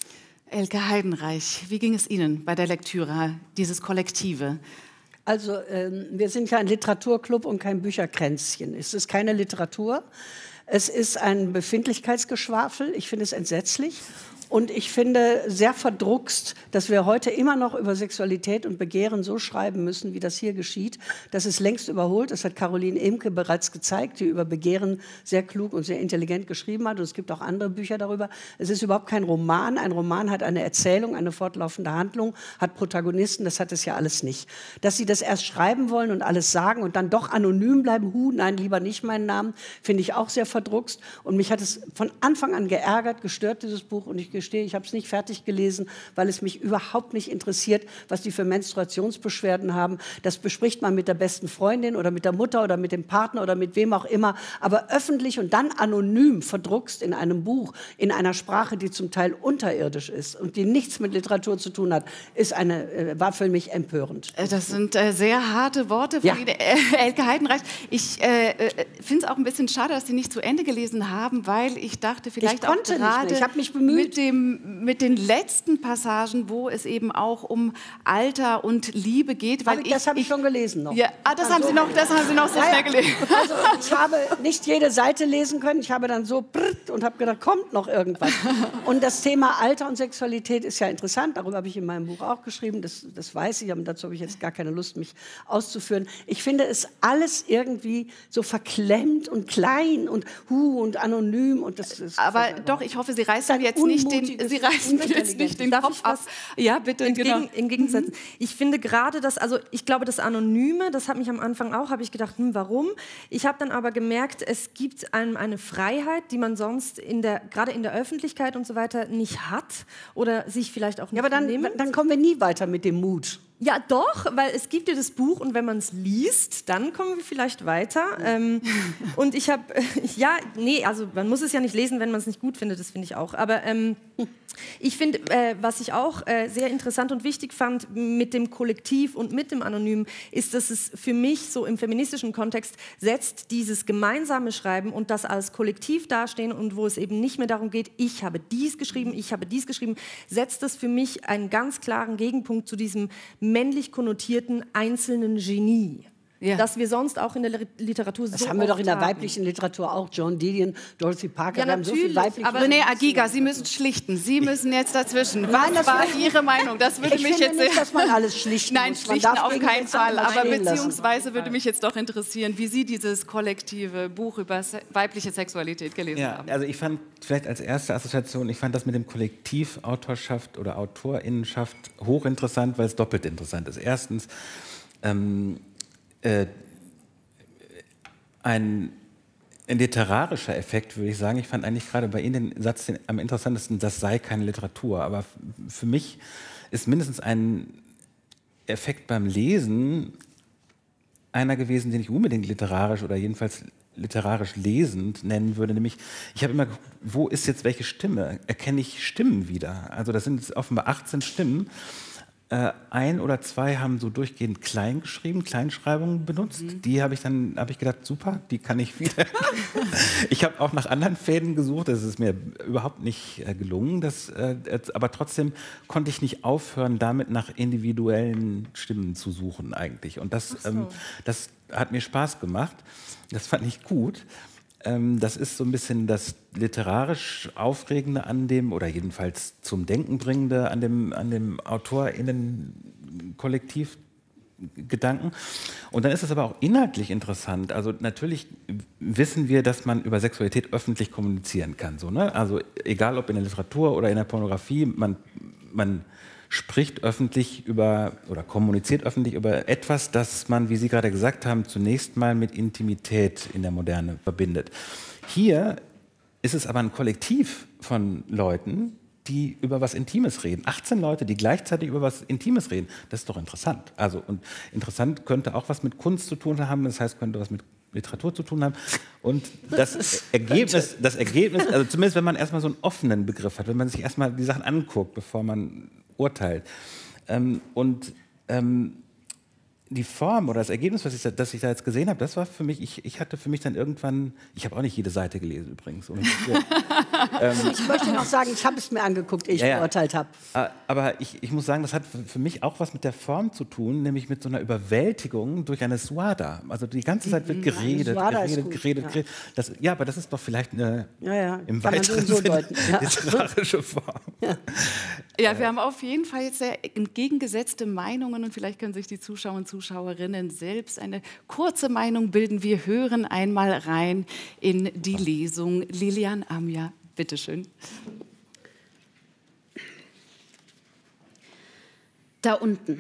Elke Heidenreich, wie ging es Ihnen bei der Lektüre, dieses Kollektive? Also ähm, wir sind ja ein Literaturclub und kein Bücherkränzchen. Es ist keine Literatur, es ist ein Befindlichkeitsgeschwafel. Ich finde es entsetzlich. Und ich finde sehr verdruckst, dass wir heute immer noch über Sexualität und Begehren so schreiben müssen, wie das hier geschieht. Das ist längst überholt. Das hat Caroline Emke bereits gezeigt, die über Begehren sehr klug und sehr intelligent geschrieben hat. Und es gibt auch andere Bücher darüber. Es ist überhaupt kein Roman. Ein Roman hat eine Erzählung, eine fortlaufende Handlung, hat Protagonisten. Das hat es ja alles nicht. Dass sie das erst schreiben wollen und alles sagen und dann doch anonym bleiben, hu, nein, lieber nicht meinen Namen, finde ich auch sehr verdruckst. Und mich hat es von Anfang an geärgert, gestört, dieses Buch. Und ich gestehe, ich habe es nicht fertig gelesen, weil es mich überhaupt nicht interessiert, was die für Menstruationsbeschwerden haben. Das bespricht man mit der besten Freundin oder mit der Mutter oder mit dem Partner oder mit wem auch immer. Aber öffentlich und dann anonym verdruckst in einem Buch, in einer Sprache, die zum Teil unterirdisch ist und die nichts mit Literatur zu tun hat, ist eine, äh, war für mich empörend. Das sind äh, sehr harte Worte von ja. äh, Elke Heidenreich. Ich äh, äh, finde es auch ein bisschen schade, dass Sie nicht zu Ende gelesen haben, weil ich dachte, vielleicht ich auch konnte gerade nicht mehr. Ich habe mich bemüht. Mit dem mit den letzten Passagen, wo es eben auch um Alter und Liebe geht. Weil ich, das habe ich, ich schon gelesen noch. Ja, ah, das, also, haben Sie noch, das haben Sie noch so ja, schnell gelesen. Also ich habe nicht jede Seite lesen können. Ich habe dann so brrrt und habe gedacht, kommt noch irgendwas. Und das Thema Alter und Sexualität ist ja interessant. Darüber habe ich in meinem Buch auch geschrieben. Das, das weiß ich, aber dazu habe ich jetzt gar keine Lust, mich auszuführen. Ich finde es alles irgendwie so verklemmt und klein und hu und anonym. Und das, das aber doch, ich hoffe, Sie reißen jetzt nicht den, Sie reißen jetzt nicht den Kopf ab. Ja, bitte, entgegen, genau. Im Gegensatz. Mhm. Ich finde gerade das, also ich glaube, das Anonyme, das hat mich am Anfang auch, habe ich gedacht, hm, warum? Ich habe dann aber gemerkt, es gibt einem eine Freiheit, die man sonst in der, gerade in der Öffentlichkeit und so weiter nicht hat oder sich vielleicht auch nicht ja, aber dann, nimmt. dann kommen wir nie weiter mit dem Mut. Ja, doch, weil es gibt ja das Buch und wenn man es liest, dann kommen wir vielleicht weiter. Ähm, und ich habe, ja, nee, also man muss es ja nicht lesen, wenn man es nicht gut findet, das finde ich auch. Aber ähm, ich finde, äh, was ich auch äh, sehr interessant und wichtig fand mit dem Kollektiv und mit dem Anonym, ist, dass es für mich so im feministischen Kontext setzt dieses gemeinsame Schreiben und das als Kollektiv dastehen und wo es eben nicht mehr darum geht, ich habe dies geschrieben, ich habe dies geschrieben, setzt das für mich einen ganz klaren Gegenpunkt zu diesem männlich konnotierten einzelnen Genie. Ja. Das wir sonst auch in der Literatur das so Das haben wir doch in der haben. weiblichen Literatur auch. John Didion, Dorothy Parker, ja, wir haben so viel weibliche... Aber René Agiga, Sie müssen schlichten. Sie müssen jetzt dazwischen. Was Nein, das war will- Ihre Meinung? Das würde ich mich finde jetzt nicht, dass man alles schlichten Nein, muss. Man schlichten darf auf gegen keinen den Fall. anderen Aber stehen lassen. beziehungsweise würde mich jetzt doch interessieren, wie Sie dieses kollektive Buch über se weibliche Sexualität gelesen Ja, haben. also ich fand vielleicht als erste Assoziation, ich fand das mit dem Kollektivautorschaft oder Autorinnenschaft hochinteressant, weil es doppelt interessant ist. Erstens, ähm, äh, Ein, ein literarischer Effekt, würde ich sagen. Ich fand eigentlich gerade bei Ihnen den Satz den, am interessantesten, das sei keine Literatur. Aber für mich ist mindestens ein Effekt beim Lesen einer gewesen, den ich unbedingt literarisch oder jedenfalls literarisch lesend nennen würde. Nämlich, ich habe immer geguckt, wo ist jetzt welche Stimme? Erkenne ich Stimmen wieder? Also das sind jetzt offenbar achtzehn Stimmen. Äh, ein oder zwei haben so durchgehend klein geschrieben, Kleinschreibungen benutzt. Mhm. Die habe ich dann, habe ich gedacht, super, die kann ich wieder. Ich habe auch nach anderen Fäden gesucht, das ist mir überhaupt nicht äh, gelungen. Das, äh, aber trotzdem konnte ich nicht aufhören, damit nach individuellen Stimmen zu suchen eigentlich. Und das, so. ähm, das hat mir Spaß gemacht. Das fand ich gut. Das ist so ein bisschen das literarisch Aufregende an dem, oder jedenfalls zum Denken bringende an dem, an dem AutorInnen-Kollektivgedanken. Und dann ist es aber auch inhaltlich interessant. Also natürlich wissen wir, dass man über Sexualität öffentlich kommunizieren kann. So, ne? Also egal ob in der Literatur oder in der Pornografie, man, man spricht öffentlich über oder kommuniziert öffentlich über etwas, das man, wie Sie gerade gesagt haben, zunächst mal mit Intimität in der Moderne verbindet. Hier ist es aber ein Kollektiv von Leuten, die über was Intimes reden. achtzehn Leute, die gleichzeitig über was Intimes reden. Das ist doch interessant. Also, und interessant könnte auch was mit Kunst zu tun haben, das heißt, könnte was mit Literatur zu tun haben. Und das Ergebnis, das Ergebnis, also zumindest wenn man erstmal so einen offenen Begriff hat, wenn man sich erstmal die Sachen anguckt, bevor man urteilt. Ähm, und ähm, die Form oder das Ergebnis, was ich, das ich da jetzt gesehen habe, das war für mich, ich, ich hatte für mich dann irgendwann, ich habe auch nicht jede Seite gelesen übrigens. Und, ähm, ich möchte noch sagen, ich habe es mir angeguckt, ehe ich ja, beurteilt habe. Aber ich, ich muss sagen, das hat für mich auch was mit der Form zu tun, nämlich mit so einer Überwältigung durch eine Suada. Also die ganze Zeit wird geredet, geredet, geredet, ja. geredet. Das, ja, aber das ist doch vielleicht eine ja, ja. im weiteren so Sinne ja. literarische Form. Ja. ja, wir haben auf jeden Fall jetzt sehr entgegengesetzte Meinungen und vielleicht können sich die Zuschauer und Zuschauerinnen selbst eine kurze Meinung bilden. Wir hören einmal rein in die Lesung. Lilian Amja, bitteschön. Da unten.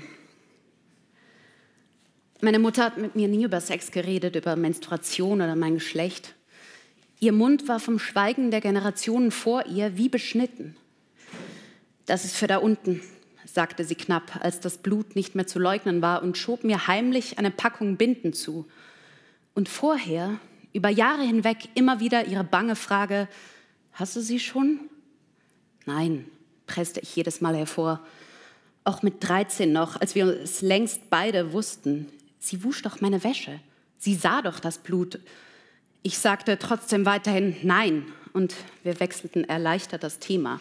Meine Mutter hat mit mir nie über Sex geredet, über Menstruation oder mein Geschlecht. Ihr Mund war vom Schweigen der Generationen vor ihr wie beschnitten. Das ist für da unten, sagte sie knapp, als das Blut nicht mehr zu leugnen war und schob mir heimlich eine Packung Binden zu. Und vorher, über Jahre hinweg, immer wieder ihre bange Frage, hast du sie schon? Nein, presste ich jedes Mal hervor. Auch mit dreizehn noch, als wir es längst beide wussten. Sie wusch doch meine Wäsche. Sie sah doch das Blut. Ich sagte trotzdem weiterhin Nein und wir wechselten erleichtert das Thema.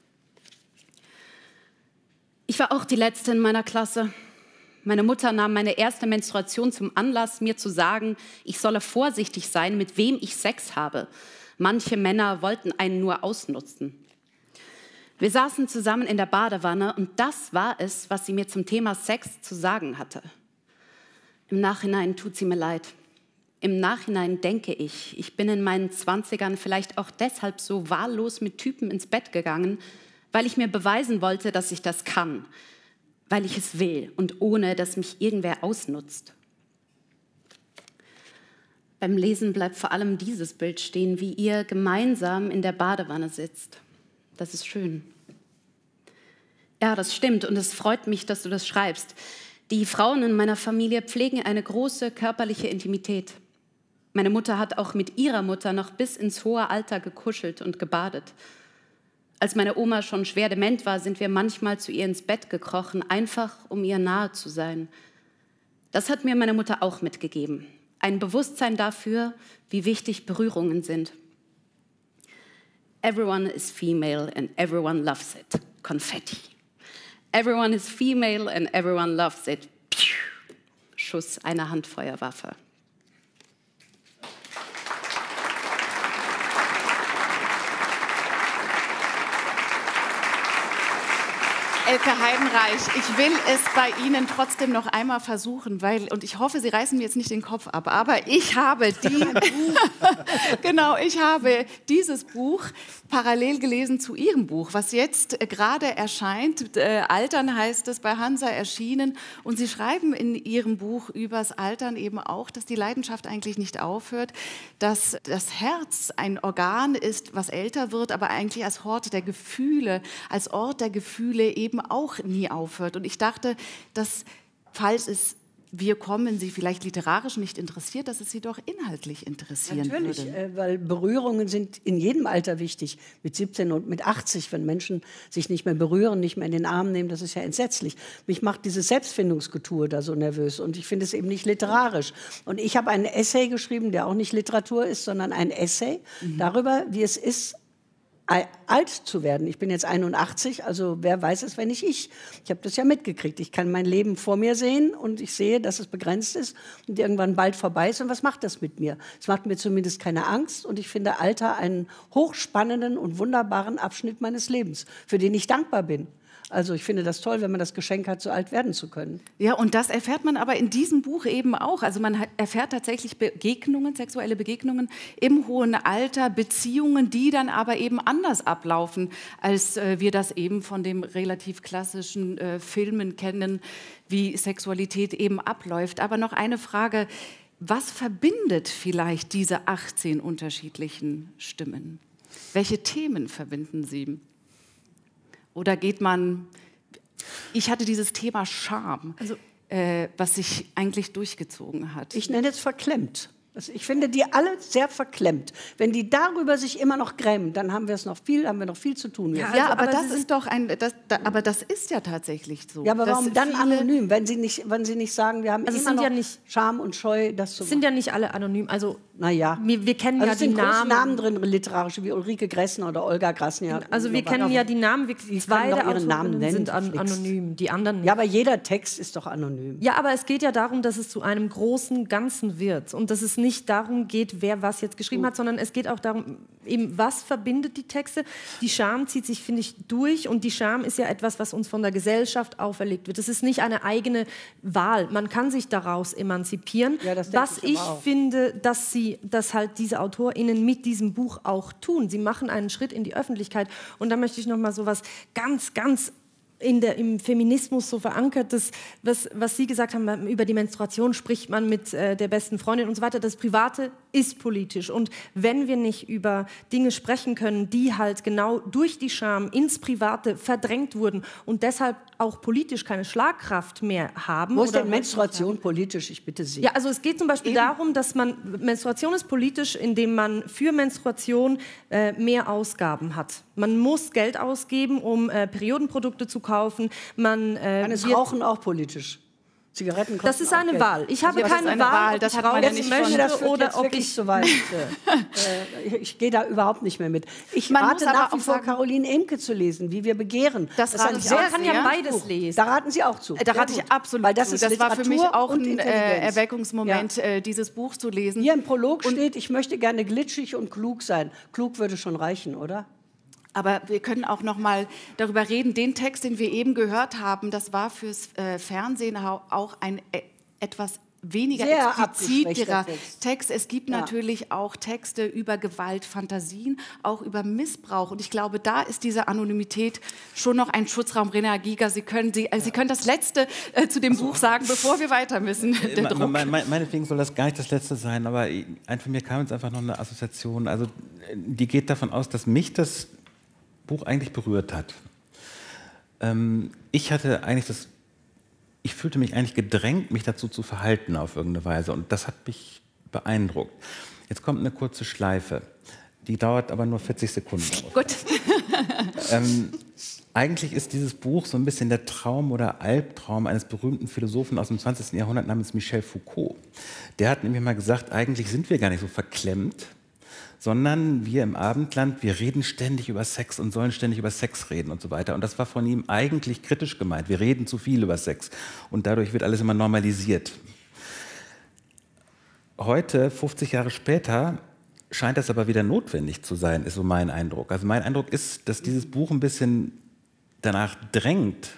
Ich war auch die Letzte in meiner Klasse. Meine Mutter nahm meine erste Menstruation zum Anlass, mir zu sagen, ich solle vorsichtig sein, mit wem ich Sex habe. Manche Männer wollten einen nur ausnutzen. Wir saßen zusammen in der Badewanne und das war es, was sie mir zum Thema Sex zu sagen hatte. Im Nachhinein tut sie mir leid. Im Nachhinein denke ich, ich bin in meinen Zwanzigern vielleicht auch deshalb so wahllos mit Typen ins Bett gegangen, weil ich mir beweisen wollte, dass ich das kann, weil ich es will und ohne, dass mich irgendwer ausnutzt. Beim Lesen bleibt vor allem dieses Bild stehen, wie ihr gemeinsam in der Badewanne sitzt. Das ist schön. Ja, das stimmt und es freut mich, dass du das schreibst. Die Frauen in meiner Familie pflegen eine große körperliche Intimität. Meine Mutter hat auch mit ihrer Mutter noch bis ins hohe Alter gekuschelt und gebadet. Als meine Oma schon schwer dement war, sind wir manchmal zu ihr ins Bett gekrochen, einfach um ihr nahe zu sein. Das hat mir meine Mutter auch mitgegeben. Ein Bewusstsein dafür, wie wichtig Berührungen sind. Everyone is female and everyone loves it. Konfetti. Everyone is female and everyone loves it. Schuss einer Handfeuerwaffe. Elke Heidenreich, ich will es bei Ihnen trotzdem noch einmal versuchen, weil, und ich hoffe, Sie reißen mir jetzt nicht den Kopf ab, aber ich habe die, genau, ich habe dieses Buch parallel gelesen zu Ihrem Buch, was jetzt äh, gerade erscheint. Äh, Altern heißt es, bei Hansa erschienen. Und Sie schreiben in Ihrem Buch übers Altern eben auch, dass die Leidenschaft eigentlich nicht aufhört, dass das Herz ein Organ ist, was älter wird, aber eigentlich als Hort der Gefühle, als Ort der Gefühle eben auch nie aufhört. Und ich dachte, dass, falls es wir kommen, Sie vielleicht literarisch nicht interessiert, dass es Sie doch inhaltlich interessieren Natürlich, würde. Natürlich, äh, weil Berührungen sind in jedem Alter wichtig. Mit siebzehn und mit achtzig, wenn Menschen sich nicht mehr berühren, nicht mehr in den Arm nehmen, das ist ja entsetzlich. Mich macht dieses Selbstfindungsgetue da so nervös und ich finde es eben nicht literarisch. Und ich habe einen Essay geschrieben, der auch nicht Literatur ist, sondern ein Essay mhm. darüber, wie es ist, alt zu werden. Ich bin jetzt einundachtzig, also wer weiß es, wenn nicht ich. Ich habe das ja mitgekriegt. Ich kann mein Leben vor mir sehen und ich sehe, dass es begrenzt ist und irgendwann bald vorbei ist. Und was macht das mit mir? Es macht mir zumindest keine Angst und ich finde Alter einen hochspannenden und wunderbaren Abschnitt meines Lebens, für den ich dankbar bin. Also ich finde das toll, wenn man das Geschenk hat, so alt werden zu können. Ja, und das erfährt man aber in diesem Buch eben auch. Also man erfährt tatsächlich Begegnungen, sexuelle Begegnungen im hohen Alter, Beziehungen, die dann aber eben anders ablaufen, als äh, wir das eben von den relativ klassischen äh, Filmen kennen, wie Sexualität eben abläuft. Aber noch eine Frage, was verbindet vielleicht diese achtzehn unterschiedlichen Stimmen? Welche Themen verbinden sie? Oder geht man, ich hatte dieses Thema Scham, also, äh, was sich eigentlich durchgezogen hat. Ich nenne es verklemmt. Also ich finde die alle sehr verklemmt. Wenn die darüber sich immer noch grämen, dann haben wir es noch viel, haben wir noch viel zu tun. Ja, also, ja aber, aber das ist doch ein, das, da, aber das ist ja tatsächlich so. Ja, aber warum dann anonym, wenn Sie nicht, wenn Sie nicht sagen, wir haben also immer noch ja nicht, Scham und Scheu, das zu machen. Es sind ja nicht alle anonym. Also naja, wir, wir kennen also ja es sind die Namen. Namen drin, literarische wie Ulrike Gressner oder Olga Grasniak. Also wir kennen ja die Namen. Wir, zwei der ihren Namen nennen, sind an, anonym, die anderen nicht. Ja, aber jeder Text ist doch anonym. Ja, aber es geht ja darum, dass es zu einem großen Ganzen wird und dass es nicht darum geht, wer was jetzt geschrieben hat, sondern es geht auch darum, eben, was verbindet die Texte. Die Scham zieht sich, finde ich, durch und die Scham ist ja etwas, was uns von der Gesellschaft auferlegt wird. Das ist nicht eine eigene Wahl. Man kann sich daraus emanzipieren. Ja, das was ich, ich finde, dass sie, dass halt diese AutorInnen mit diesem Buch auch tun. Sie machen einen Schritt in die Öffentlichkeit und da möchte ich noch mal so was ganz, ganz in der, im Feminismus so verankert, das, was, was Sie gesagt haben, über die Menstruation spricht man mit äh, der besten Freundin und so weiter. Das Private ist politisch. Und wenn wir nicht über Dinge sprechen können, die halt genau durch die Scham ins Private verdrängt wurden und deshalb auch politisch keine Schlagkraft mehr haben. Wo ist denn Menstruation politisch? Ich bitte Sie. Ja, also es geht zum Beispiel Eben. darum, dass man, Menstruation ist politisch, indem man für Menstruation äh, mehr Ausgaben hat. Man muss Geld ausgeben, um äh, Periodenprodukte zu kaufen. Man, äh, Dann ist Rauchen auch politisch. Zigaretten kosten Das ist eine Geld. Wahl. Ich habe also keine eine Wahl, Wahl. ob Das ich hat man ja rauchen nicht möchte das oder jetzt ob wirklich ich... so weit. äh, ich ich gehe da überhaupt nicht mehr mit. Ich Man rate muss aber nach wie auch vor, sagen, Caroline Emke zu lesen, Wie wir begehren. Das ist ein rate ich sehr auch Man kann ja sehr. beides lesen. Da raten Sie auch zu. Da rate Sehr ich gut. absolut Weil das zu. ist Das war für mich Literatur auch und ein äh, Intelligenz. Erweckungsmoment, Ja. äh, dieses Buch zu lesen. Hier im Prolog steht, ich möchte gerne glitschig und klug sein. Klug würde schon reichen, oder? Aber wir können auch noch mal darüber reden. Den Text, den wir eben gehört haben, das war fürs äh, Fernsehen auch ein äh, etwas weniger Sehr expliziterer Text. Text. Es gibt Ja. natürlich auch Texte über Gewalt, Fantasien, auch über Missbrauch. Und ich glaube, da ist diese Anonymität schon noch ein Schutzraum. Rena Giger, Sie können, Sie, äh, Sie können das Letzte äh, zu dem also, Buch sagen, bevor wir weiter müssen. Der me, Druck. me, me, meinetwegen soll das gar nicht das Letzte sein, aber von mir kam jetzt einfach noch eine Assoziation. Also die geht davon aus, dass mich das Buch eigentlich berührt hat. Ähm, ich hatte eigentlich das ich fühlte mich eigentlich gedrängt, mich dazu zu verhalten auf irgendeine Weise. Und das hat mich beeindruckt. Jetzt kommt eine kurze Schleife. Die dauert aber nur vierzig Sekunden. Gut. ähm, eigentlich ist dieses Buch so ein bisschen der Traum oder Albtraum eines berühmten Philosophen aus dem zwanzigsten Jahrhundert namens Michel Foucault. Der hat nämlich mal gesagt, eigentlich sind wir gar nicht so verklemmt, sondern wir im Abendland, wir reden ständig über Sex und sollen ständig über Sex reden und so weiter. Und das war von ihm eigentlich kritisch gemeint. Wir reden zu viel über Sex und dadurch wird alles immer normalisiert. Heute, fünfzig Jahre später, scheint das aber wieder notwendig zu sein, ist so mein Eindruck. Also mein Eindruck ist, dass dieses Buch ein bisschen danach drängt,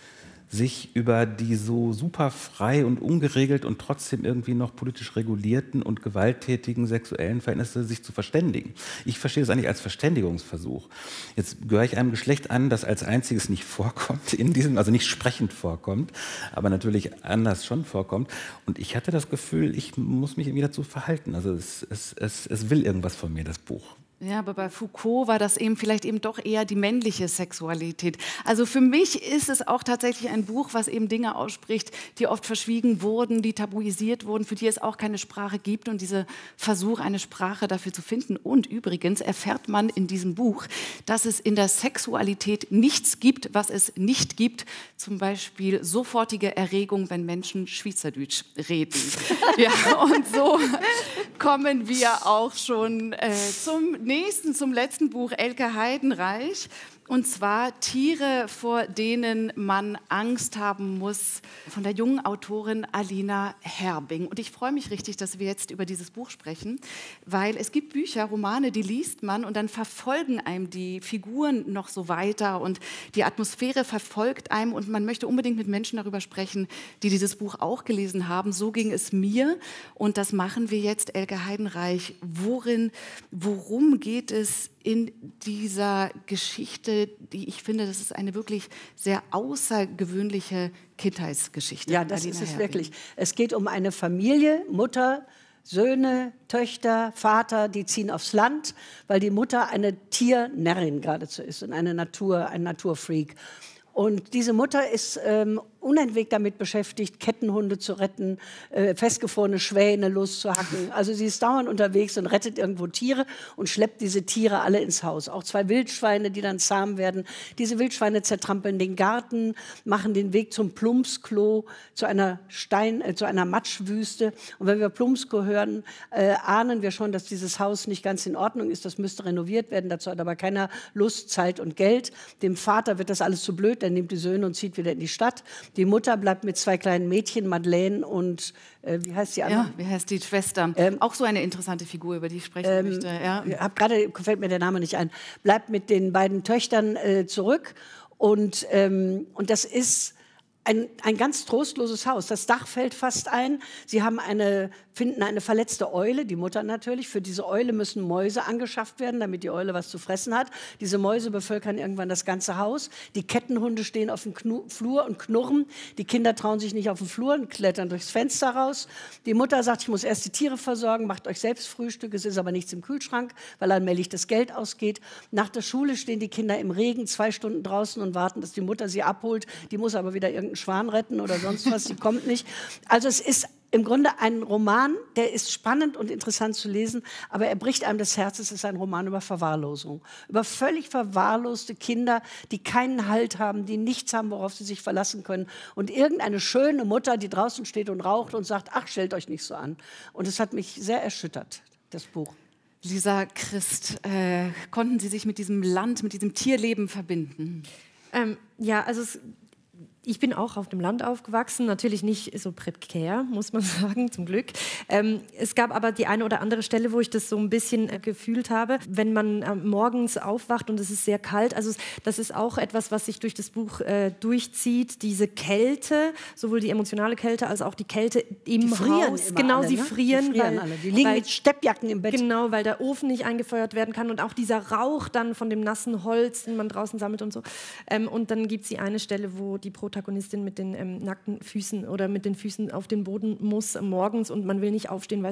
sich über die so super frei und ungeregelt und trotzdem irgendwie noch politisch regulierten und gewalttätigen sexuellen Verhältnisse sich zu verständigen. Ich verstehe das eigentlich als Verständigungsversuch. Jetzt gehöre ich einem Geschlecht an, das als einziges nicht vorkommt, in diesem, also nicht sprechend vorkommt, aber natürlich anders schon vorkommt. Und ich hatte das Gefühl, ich muss mich irgendwie dazu verhalten. Also es, es, es, es will irgendwas von mir, das Buch. Ja, aber bei Foucault war das eben vielleicht eben doch eher die männliche Sexualität. Also für mich ist es auch tatsächlich ein Buch, was eben Dinge ausspricht, die oft verschwiegen wurden, die tabuisiert wurden, für die es auch keine Sprache gibt und dieser Versuch, eine Sprache dafür zu finden. Und übrigens erfährt man in diesem Buch, dass es in der Sexualität nichts gibt, was es nicht gibt. Zum Beispiel sofortige Erregung, wenn Menschen Schweizerdeutsch reden. Ja, und so kommen wir auch schon äh, zum nächsten, zum letzten Buch, Elke Heidenreich. Und zwar Tiere, vor denen man Angst haben muss, von der jungen Autorin Alina Herbing. Und ich freue mich richtig, dass wir jetzt über dieses Buch sprechen, weil es gibt Bücher, Romane, die liest man und dann verfolgen einem die Figuren noch so weiter und die Atmosphäre verfolgt einem und man möchte unbedingt mit Menschen darüber sprechen, die dieses Buch auch gelesen haben. So ging es mir und das machen wir jetzt. Elke Heidenreich, worin, worum geht es in dieser Geschichte, die ich finde, das ist eine wirklich sehr außergewöhnliche Kindheitsgeschichte. Ja, das Alina ist es Herbing. wirklich. Es geht um eine Familie, Mutter, Söhne, Töchter, Vater, die ziehen aufs Land, weil die Mutter eine Tiernärrin geradezu ist und eine Natur, ein Naturfreak. Und diese Mutter ist ähm, unentwegt damit beschäftigt, Kettenhunde zu retten, äh, festgefrorene Schwäne loszuhacken. Also sie ist dauernd unterwegs und rettet irgendwo Tiere und schleppt diese Tiere alle ins Haus. Auch zwei Wildschweine, die dann zahm werden. Diese Wildschweine zertrampeln den Garten, machen den Weg zum Plumpsklo, zu einer Stein, äh, zu einer Matschwüste. Und wenn wir Plumpsklo hören, äh, ahnen wir schon, dass dieses Haus nicht ganz in Ordnung ist. Das müsste renoviert werden. Dazu hat aber keiner Lust, Zeit und Geld. Dem Vater wird das alles zu blöd. Der nimmt die Söhne und zieht wieder in die Stadt. Die Mutter bleibt mit zwei kleinen Mädchen, Madeleine und, äh, wie heißt die andere? Ja, wie heißt die Schwester? Ähm, Auch so eine interessante Figur, über die ich sprechen ähm, möchte. Ja. Hab gerade, fällt mir der Name nicht ein. Bleibt mit den beiden Töchtern äh, zurück. Und, ähm, und das ist ein, ein ganz trostloses Haus. Das Dach fällt fast ein. Sie haben eine, finden eine verletzte Eule, die Mutter natürlich. Für diese Eule müssen Mäuse angeschafft werden, damit die Eule was zu fressen hat. Diese Mäuse bevölkern irgendwann das ganze Haus. Die Kettenhunde stehen auf dem Knu Flur und knurren. Die Kinder trauen sich nicht auf den Flur und klettern durchs Fenster raus. Die Mutter sagt, ich muss erst die Tiere versorgen, macht euch selbst Frühstück. Es ist aber nichts im Kühlschrank, weil allmählich das Geld ausgeht. Nach der Schule stehen die Kinder im Regen zwei Stunden draußen und warten, dass die Mutter sie abholt. Die muss aber wieder irgendeinen Schwan retten oder sonst was, die kommt nicht. Also es ist im Grunde ein Roman, der ist spannend und interessant zu lesen, aber er bricht einem das Herz. Es ist ein Roman über Verwahrlosung, über völlig verwahrloste Kinder, die keinen Halt haben, die nichts haben, worauf sie sich verlassen können. Und irgendeine schöne Mutter, die draußen steht und raucht und sagt, ach, stellt euch nicht so an. Und es hat mich sehr erschüttert, das Buch. Lisa Christ, äh, konnten Sie sich mit diesem Land, mit diesem Tierleben verbinden? Ähm, ja, also es Ich bin auch auf dem Land aufgewachsen, natürlich nicht so prekär, muss man sagen, zum Glück. Ähm, es gab aber die eine oder andere Stelle, wo ich das so ein bisschen äh, gefühlt habe, wenn man äh, morgens aufwacht und es ist sehr kalt. Also das ist auch etwas, was sich durch das Buch äh, durchzieht, diese Kälte, sowohl die emotionale Kälte als auch die Kälte im Die frieren Haus. immer Genau, alle, sie ne? frieren, Die frieren weil, alle. Die liegen weil, mit Steppjacken im Bett. Genau, weil der Ofen nicht eingefeuert werden kann und auch dieser Rauch dann von dem nassen Holz, den man draußen sammelt und so. Ähm, und dann gibt es die eine Stelle, wo die Protagonistin mit den ähm, nackten Füßen oder mit den Füßen auf den Boden muss morgens und man will nicht aufstehen, weil es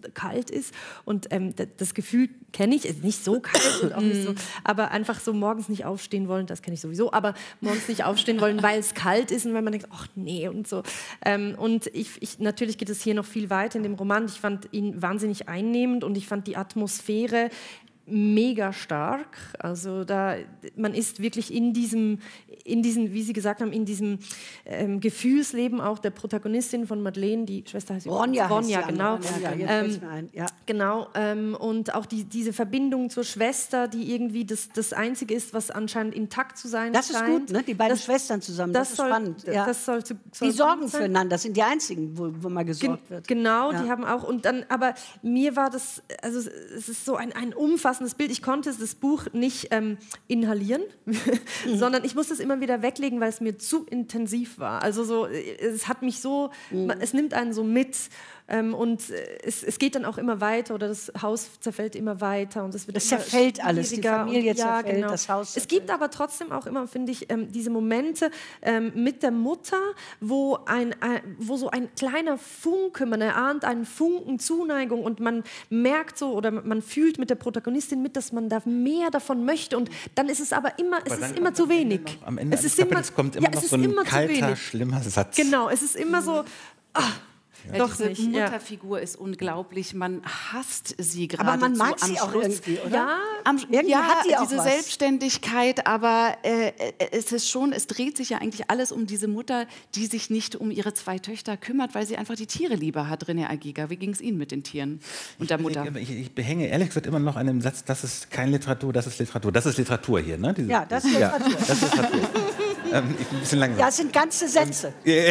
kalt ist. Und ähm, das Gefühl kenne ich, ist nicht so kalt und auch nicht so, aber einfach so morgens nicht aufstehen wollen, das kenne ich sowieso, aber morgens nicht aufstehen wollen, weil es kalt ist und weil man denkt, ach nee und so. Ähm, und ich, ich, natürlich geht es hier noch viel weiter in dem Roman. Ich fand ihn wahnsinnig einnehmend und ich fand die Atmosphäre mega stark. Also da, man ist wirklich in diesem, in diesem, wie Sie gesagt haben, in diesem ähm, Gefühlsleben auch der Protagonistin von Madeleine, die Schwester heißt Ronja, Ronja, heißt genau. Ja, jetzt ähm, fällt's mir ein. Ja. Genau, ähm, und auch die, diese Verbindung zur Schwester, die irgendwie das, das Einzige ist, was anscheinend intakt zu sein Das ist scheint. gut, ne? Die beiden das, Schwestern zusammen, das, das ist soll, spannend. Ja. Das soll zu, soll die sorgen sein. füreinander, das sind die einzigen, wo, wo mal gesorgt Gen wird. Genau, Ja. die haben auch, und dann, aber mir war das, also es ist so ein, ein umfassendes Bild, ich konnte das Buch nicht ähm, inhalieren, mhm. sondern ich musste es immer wieder weglegen, weil es mir zu intensiv war. Also so, es hat mich so, mhm. es nimmt einen so mit. Ähm, und es, es geht dann auch immer weiter oder das Haus zerfällt immer weiter und es wird es immer zerfällt alles, die Familie und, ja, zerfällt, genau. das Haus zerfällt. Es gibt aber trotzdem auch immer, finde ich, ähm, diese Momente ähm, mit der Mutter, wo, ein, ein, wo so ein kleiner Funke, man erahnt einen Funken Zuneigung und man merkt so oder man fühlt mit der Protagonistin mit, dass man da mehr davon möchte und dann ist es aber immer, aber es ist immer zu wenig. Noch, am Ende es ist immer, immer, es kommt immer ja, noch es so ein immer kalter, schlimmer Satz. Genau, es ist immer so, ah, Ja, doch diese nicht. Mutterfigur ja. ist unglaublich. Man hasst sie gerade. Aber man mag am sie auch Schluss. irgendwie, oder? Ja, am, irgendwie ja hat die auch diese was. Selbstständigkeit. Aber äh, es ist schon, es dreht sich ja eigentlich alles um diese Mutter, die sich nicht um ihre zwei Töchter kümmert, weil sie einfach die Tiere lieber hat. René Agiga, wie ging es Ihnen mit den Tieren und der Mutter? Ich, ich, ich behänge ehrlich gesagt immer noch an dem Satz, das ist keine Literatur, das ist Literatur. Das ist Literatur hier, ne? Diese, Ja, das ist Literatur. Ja, das ist Literatur. ähm, ich bin ein bisschen langsam. Ja, es sind ganze Sätze.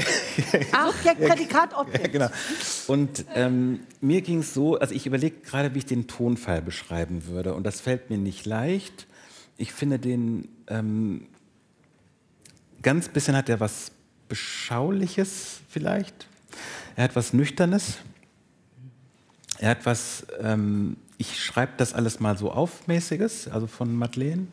Subjekt, Prädikat, Objekt. Ja, genau. Und ähm, mir ging es so, also ich überlege gerade, wie ich den Tonfall beschreiben würde. Und das fällt mir nicht leicht. Ich finde den, ähm, ganz bisschen hat er was Beschauliches vielleicht. Er hat was Nüchternes. Er hat was, ähm, ich schreibe das alles mal so aufmäßiges, also von Madeleine.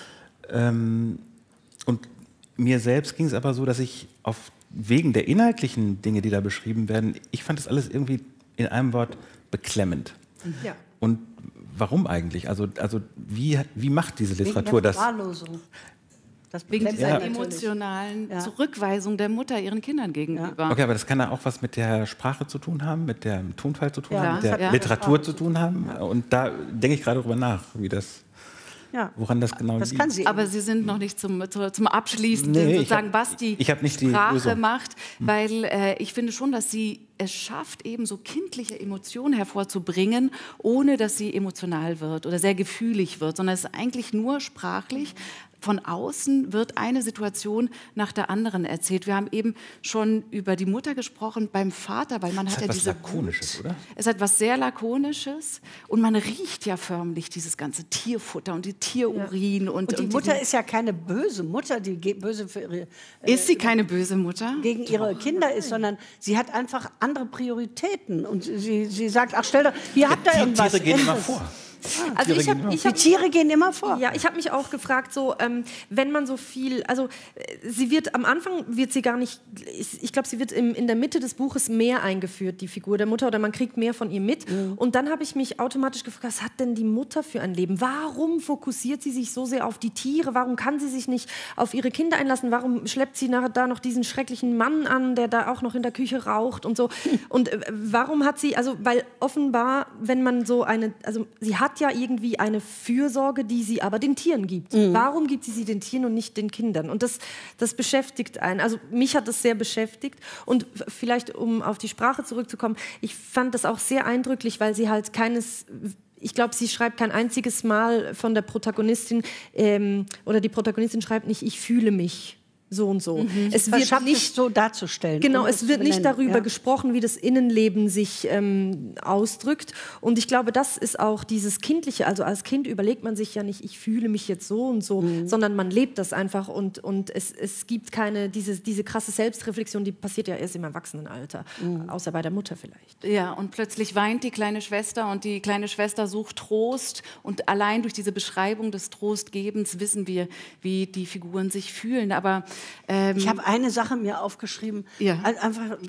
Ähm, und mir selbst ging es aber so, dass ich auf wegen der inhaltlichen Dinge, die da beschrieben werden, ich fand das alles irgendwie in einem Wort beklemmend. Ja. Und warum eigentlich? Also, also wie, wie macht diese Literatur Wegen der das? Verwahrlosung. Das Wegen beklemmt dieser einen natürlich. emotionalen Ja. Zurückweisung der Mutter ihren Kindern gegenüber. Okay, aber das kann ja auch was mit der Sprache zu tun haben, mit dem Tonfall zu tun Ja, haben, mit der ja. Literatur zu tun haben. Und da denke ich gerade drüber nach, wie das, Ja. woran das genau Das liegt. kann sie. Aber Sie sind noch nicht zum, zu, zum Abschließenden, Nee, ich sozusagen, hab- was die ich hab nicht die Sprache Lösung. macht, weil äh, ich finde schon, dass sie es schafft, eben so kindliche Emotionen hervorzubringen, ohne dass sie emotional wird oder sehr gefühlig wird, sondern es ist eigentlich nur sprachlich. Von außen wird eine Situation nach der anderen erzählt. Wir haben eben schon über die Mutter gesprochen, beim Vater, weil man Das hat hat ja was diese Lakonisches, Wut. oder? Es hat was sehr Lakonisches und man riecht ja förmlich dieses ganze Tierfutter und die Tierurin. Und, Und die und Mutter diesen- ist ja keine böse Mutter, die ge- böse für ihre, äh, Ist sie keine böse Mutter? gegen ihre Kinder ist, sondern sie hat einfach andere Prioritäten. Und sie, sie sagt, ach stell doch, hier habt ihr Die irgendwas. Tiere gehen immer Esst es. vor. Also ich Tiere habe gehen ich Die hab, Tiere gehen immer vor. ja, ich habe mich auch gefragt, so ähm, wenn man so viel, also äh, sie wird am Anfang wird sie gar nicht, ich, ich glaube, sie wird im, in der Mitte des Buches mehr eingeführt, die Figur der Mutter, oder man kriegt mehr von ihr mit. Mhm. Und dann habe ich mich automatisch gefragt, was hat denn die Mutter für ein Leben? Warum fokussiert sie sich so sehr auf die Tiere? Warum kann sie sich nicht auf ihre Kinder einlassen? Warum schleppt sie nachher da noch diesen schrecklichen Mann an, der da auch noch in der Küche raucht und so? Und äh, warum hat sie, also weil offenbar, wenn man so eine, also sie hat ja irgendwie eine Fürsorge, die sie aber den Tieren gibt. Mhm. Warum gibt sie sie den Tieren und nicht den Kindern? Und das, das beschäftigt einen. Also mich hat das sehr beschäftigt. Und f- vielleicht, um auf die Sprache zurückzukommen, ich fand das auch sehr eindrücklich, weil sie halt keines... Ich glaube, sie schreibt kein einziges Mal von der Protagonistin, ähm, oder die Protagonistin schreibt nicht, ich fühle mich so und so. Es wird Verschafft nicht es so darzustellen. Genau, um es zu wird nicht benennen. darüber Ja. gesprochen, wie das Innenleben sich ähm, ausdrückt. Und ich glaube, das ist auch dieses Kindliche. Also als Kind überlegt man sich ja nicht, ich fühle mich jetzt so und so, Mhm. sondern man lebt das einfach. Und, und es, es gibt keine, diese, diese krasse Selbstreflexion, die passiert ja erst im Erwachsenenalter. Mhm. Außer bei der Mutter vielleicht. Ja, und plötzlich weint die kleine Schwester und die kleine Schwester sucht Trost. Und allein durch diese Beschreibung des Trostgebens wissen wir, wie die Figuren sich fühlen. Aber ähm, Ich habe eine Sache mir aufgeschrieben. Ja. Ein- Einfach, ich,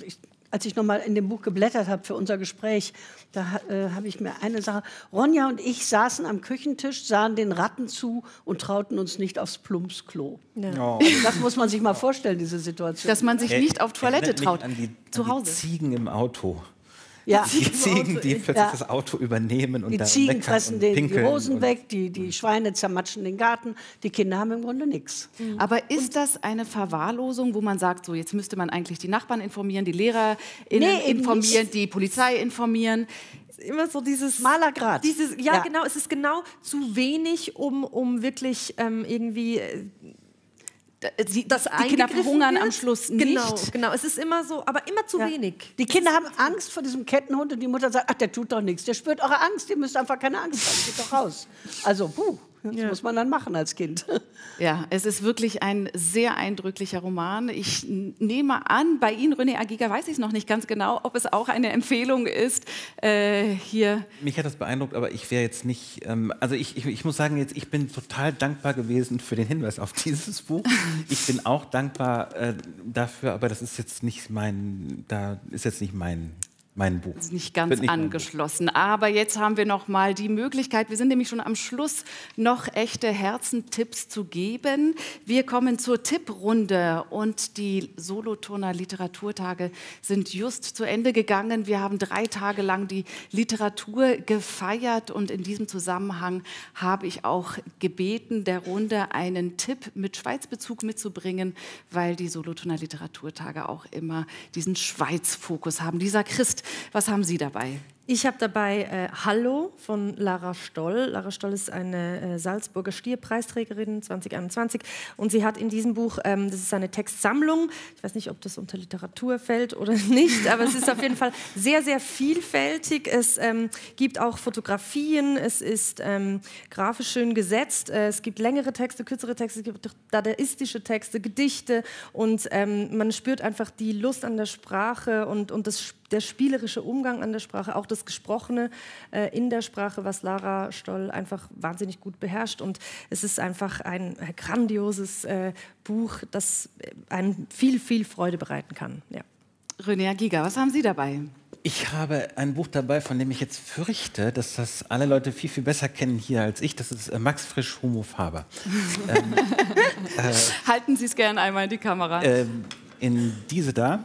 als ich noch mal in dem Buch geblättert habe für unser Gespräch, da äh, habe ich mir eine Sache... Ronja und ich saßen am Küchentisch, sahen den Ratten zu und trauten uns nicht aufs Plumpsklo. Ja. Oh. Also das muss man sich mal vorstellen, diese Situation. Dass man sich nicht auf Toilette traut, an die, zu an Hause. Die Ziegen im Auto. Ja. Die Ziegen, die plötzlich ja. das Auto übernehmen und die da Ziegen fressen den, die Rosen weg, die, die und Schweine zermatschen den Garten, die Kinder haben im Grunde nichts. Mhm. Aber ist das eine Verwahrlosung, wo man sagt, so jetzt müsste man eigentlich die Nachbarn informieren, die Lehrer nee, informieren, nicht. die Polizei informieren? Immer so dieses schmaler Grad. Dieses, ja, ja, genau. Es ist genau zu wenig, um, um wirklich ähm, irgendwie äh, Die, das die Kinder verhungern wird. Am Schluss nicht. Genau, genau. Es ist immer so, aber immer zu ja. wenig. Die Kinder haben Angst vor diesem Kettenhund und die Mutter sagt, ach, der tut doch nichts. Der spürt eure Angst, ihr müsst einfach keine Angst haben, geht doch raus. Also, puh, das ja. muss man dann machen als Kind. Ja, es ist wirklich ein sehr eindrücklicher Roman. Ich nehme an, bei Ihnen, René Agiga, weiß ich es noch nicht ganz genau, ob es auch eine Empfehlung ist, äh, hier... Mich hat das beeindruckt, aber ich wäre jetzt nicht... Ähm, also ich, ich, ich muss sagen, jetzt, ich bin total dankbar gewesen für den Hinweis auf dieses Buch. Ich bin auch dankbar äh, dafür, aber das ist jetzt nicht mein... Da ist jetzt nicht mein... Mein Buch. Das ist nicht ganz nicht angeschlossen. Aber jetzt haben wir noch mal die Möglichkeit, wir sind nämlich schon am Schluss, noch echte Herzentipps zu geben. Wir kommen zur Tipprunde und die Solothurner Literaturtage sind just zu Ende gegangen. Wir haben drei Tage lang die Literatur gefeiert und in diesem Zusammenhang habe ich auch gebeten, der Runde einen Tipp mit Schweizbezug mitzubringen, weil die Solothurner Literaturtage auch immer diesen Schweiz-Fokus haben. Lisa Christ, was haben Sie dabei? Ich habe dabei äh, Hallo von Lara Stoll. Lara Stoll ist eine äh, Salzburger Stierpreisträgerin zwanzig einundzwanzig und sie hat in diesem Buch, ähm, das ist eine Textsammlung, ich weiß nicht, ob das unter Literatur fällt oder nicht, aber es ist auf jeden Fall sehr, sehr vielfältig. Es ähm, gibt auch Fotografien, es ist ähm, grafisch schön gesetzt, äh, es gibt längere Texte, kürzere Texte, es gibt dadaistische Texte, Gedichte und ähm, man spürt einfach die Lust an der Sprache und, und das der spielerische Umgang an der Sprache, auch das Gesprochene äh, in der Sprache, was Lara Stoll einfach wahnsinnig gut beherrscht. Und es ist einfach ein äh, grandioses äh, Buch, das einem viel, viel Freude bereiten kann. Ja. René Agiga, was haben Sie dabei? Ich habe ein Buch dabei, von dem ich jetzt fürchte, dass das alle Leute viel, viel besser kennen hier als ich. Das ist äh, Max Frisch, Homo Faber. ähm, äh, Halten Sie es gerne einmal in die Kamera. Äh, in diese da.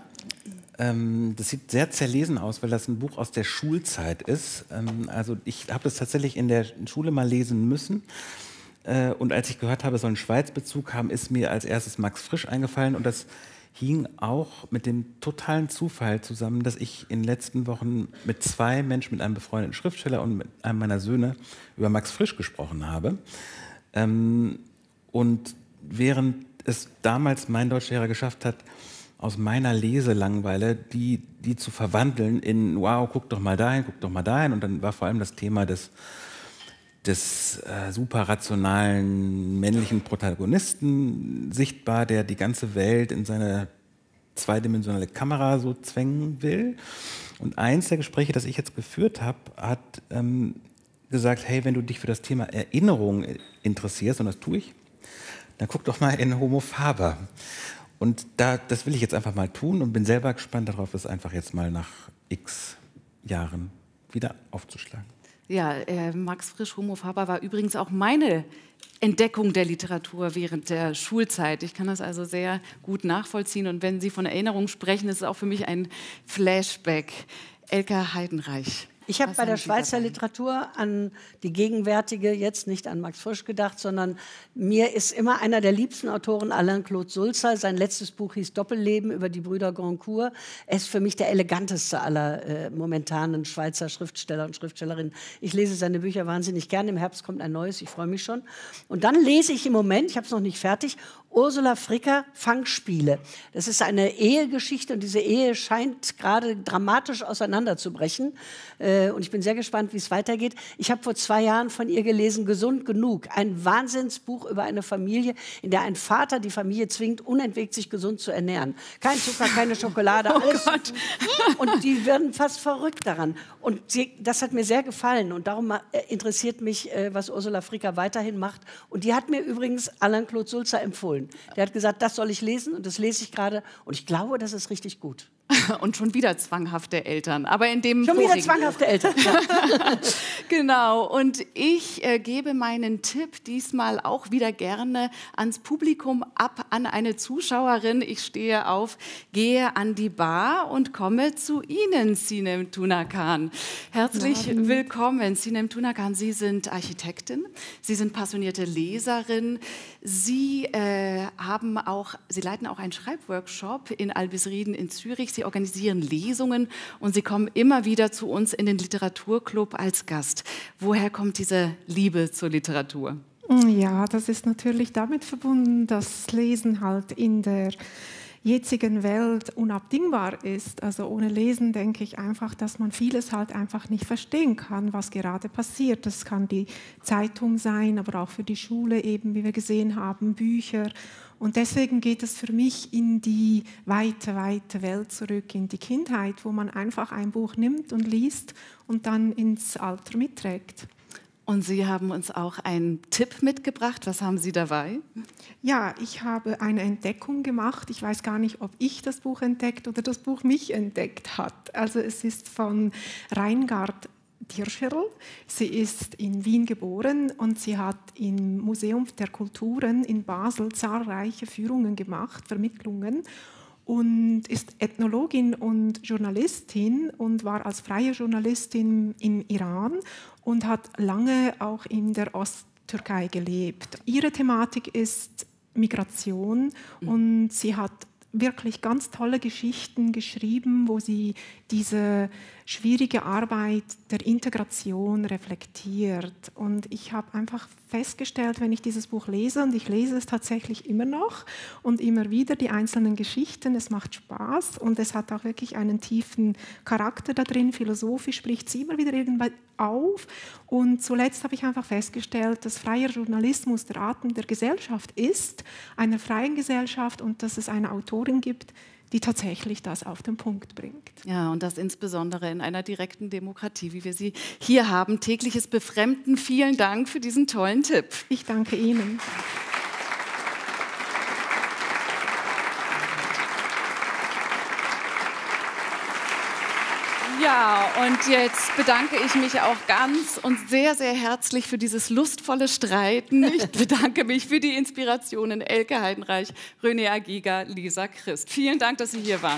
Ähm, das sieht sehr zerlesen aus, weil das ein Buch aus der Schulzeit ist. Ähm, also ich habe das tatsächlich in der Schule mal lesen müssen. Äh, und als ich gehört habe, es soll einen Schweizbezug haben, ist mir als erstes Max Frisch eingefallen. Und das hing auch mit dem totalen Zufall zusammen, dass ich in den letzten Wochen mit zwei Menschen, mit einem befreundeten Schriftsteller und mit einem meiner Söhne über Max Frisch gesprochen habe. Ähm, und während es damals mein Deutschlehrer geschafft hat, aus meiner Leselangweile, die, die zu verwandeln in, wow, guck doch mal dahin, guck doch mal dahin. Und dann war vor allem das Thema des, des äh, superrationalen männlichen Protagonisten sichtbar, der die ganze Welt in seine zweidimensionale Kamera so zwängen will. Und eins der Gespräche, das ich jetzt geführt habe, hat ähm, gesagt, hey, wenn du dich für das Thema Erinnerung interessierst, und das tue ich, dann guck doch mal in Homo Faber. Und da, das will ich jetzt einfach mal tun und bin selber gespannt darauf, das einfach jetzt mal nach x Jahren wieder aufzuschlagen. Ja, äh, Max Frisch, Homo Faber war übrigens auch meine Entdeckung der Literatur während der Schulzeit. Ich kann das also sehr gut nachvollziehen. Und wenn Sie von Erinnerung sprechen, ist es auch für mich ein Flashback. Elke Heidenreich. Ich habe bei der Schweizer Literatur an die gegenwärtige, jetzt nicht an Max Frisch gedacht, sondern mir ist immer einer der liebsten Autoren Alain-Claude Sulzer. Sein letztes Buch hieß Doppelleben über die Brüder Goncourt. Er ist für mich der eleganteste aller äh, momentanen Schweizer Schriftsteller und Schriftstellerinnen. Ich lese seine Bücher wahnsinnig gerne. Im Herbst kommt ein neues, ich freue mich schon. Und dann lese ich im Moment, ich habe es noch nicht fertig, Ursula Fricker, Fangspiele. Das ist eine Ehegeschichte und diese Ehe scheint gerade dramatisch auseinanderzubrechen. Äh, und ich bin sehr gespannt, wie es weitergeht. Ich habe vor zwei Jahren von ihr gelesen, Gesund genug. Ein Wahnsinnsbuch über eine Familie, in der ein Vater die Familie zwingt, unentwegt sich gesund zu ernähren. Kein Zucker, keine Schokolade, alles. Oh und die werden fast verrückt daran. Und sie, das hat mir sehr gefallen. Und darum äh, interessiert mich, äh, was Ursula Fricker weiterhin macht. Und die hat mir übrigens Alain-Claude Sulzer empfohlen. Der hat gesagt, das soll ich lesen und das lese ich gerade. Und ich glaube, das ist richtig gut. Und schon wieder zwanghafte Eltern. Aber in dem schon wieder zwanghafte Eltern. Ja. Genau. Und ich äh, gebe meinen Tipp diesmal auch wieder gerne ans Publikum ab, an eine Zuschauerin. Ich stehe auf, gehe an die Bar und komme zu Ihnen, Sinem Tunakan. Herzlich Guten Abend. willkommen, Sinem Tunakan. Sie sind Architektin, Sie sind passionierte Leserin. Sie äh, haben auch, Sie leiten auch einen Schreibworkshop in Albisrieden in Zürich. Sie organisieren Lesungen und Sie kommen immer wieder zu uns in den Literaturclub als Gast. Woher kommt diese Liebe zur Literatur? Ja, das ist natürlich damit verbunden, dass Lesen halt in der jetzigen Welt unabdingbar ist. Also ohne Lesen denke ich einfach, dass man vieles halt einfach nicht verstehen kann, was gerade passiert. Das kann die Zeitung sein, aber auch für die Schule eben, wie wir gesehen haben, Bücher. Und deswegen geht es für mich in die weite, weite Welt zurück, in die Kindheit, wo man einfach ein Buch nimmt und liest und dann ins Alter mitträgt. Und Sie haben uns auch einen Tipp mitgebracht. Was haben Sie dabei? Ja, ich habe eine Entdeckung gemacht. Ich weiß gar nicht, ob ich das Buch entdeckt oder das Buch mich entdeckt hat. Also es ist von Reingard Dierscherl. Sie ist in Wien geboren und sie hat im Museum der Kulturen in Basel zahlreiche Führungen gemacht, Vermittlungen, und ist Ethnologin und Journalistin und war als freie Journalistin im Iran und hat lange auch in der Osttürkei gelebt. Ihre Thematik ist Migration und sie hat wirklich ganz tolle Geschichten geschrieben, wo sie diese schwierige Arbeit der Integration reflektiert. Und ich habe einfach festgestellt, wenn ich dieses Buch lese, und ich lese es tatsächlich immer noch und immer wieder die einzelnen Geschichten, es macht Spaß und es hat auch wirklich einen tiefen Charakter da drin, philosophisch spricht sie immer wieder irgendwie auf. Und zuletzt habe ich einfach festgestellt, dass freier Journalismus der Atem der Gesellschaft ist, einer freien Gesellschaft, und dass es eine Autorin gibt, die tatsächlich das auf den Punkt bringt. Ja, und das insbesondere in einer direkten Demokratie, wie wir sie hier haben. Tägliches Befremden. Vielen Dank für diesen tollen Tipp. Ich danke Ihnen. Ja, und jetzt bedanke ich mich auch ganz und sehr, sehr herzlich für dieses lustvolle Streiten. Ich bedanke mich für die Inspirationen Elke Heidenreich, René Agiga, Lisa Christ. Vielen Dank, dass Sie hier waren.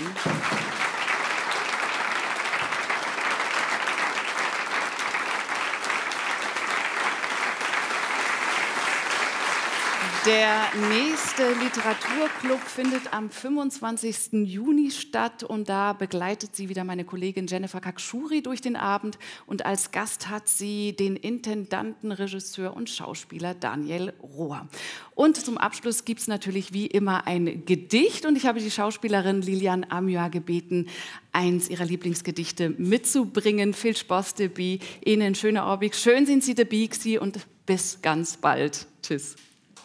Der nächste Literaturclub findet am fünfundzwanzigsten Juni statt und da begleitet sie wieder meine Kollegin Jennifer Kakschuri durch den Abend und als Gast hat sie den Intendanten, Regisseur und Schauspieler Daniel Rohr. Und zum Abschluss gibt es natürlich wie immer ein Gedicht und ich habe die Schauspielerin Lilian Amua gebeten, eins ihrer Lieblingsgedichte mitzubringen. Viel Spaß dabei, Ihnen schöne Abend, schön sind Sie dabei gewesen und bis ganz bald. Tschüss.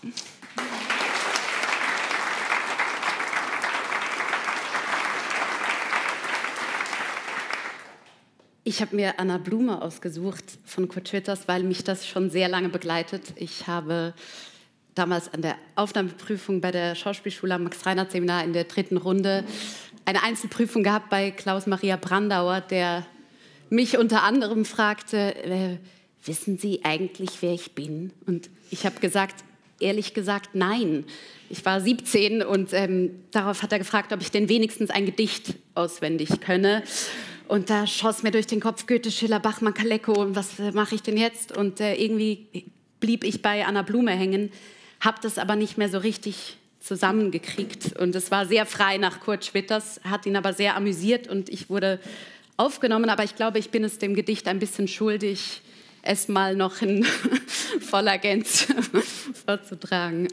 Ich habe mir Anna Blume ausgesucht von Kurt Schwitters, weil mich das schon sehr lange begleitet. Ich habe damals an der Aufnahmeprüfung bei der Schauspielschule am Max-Reinhardt-Seminar in der dritten Runde eine Einzelprüfung gehabt bei Klaus-Maria Brandauer, der mich unter anderem fragte, äh, wissen Sie eigentlich, wer ich bin? Und ich habe gesagt, ehrlich gesagt, nein. Ich war siebzehn und ähm, darauf hat er gefragt, ob ich denn wenigstens ein Gedicht auswendig könne. Und da schoss mir durch den Kopf Goethe, Schiller, Bachmann, Kalecko und was äh, mache ich denn jetzt? Und äh, irgendwie blieb ich bei Anna Blume hängen, habe das aber nicht mehr so richtig zusammengekriegt. Und es war sehr frei nach Kurt Schwitters, hat ihn aber sehr amüsiert und ich wurde aufgenommen. Aber ich glaube, ich bin es dem Gedicht ein bisschen schuldig, es mal noch in voller Gänze vorzutragen.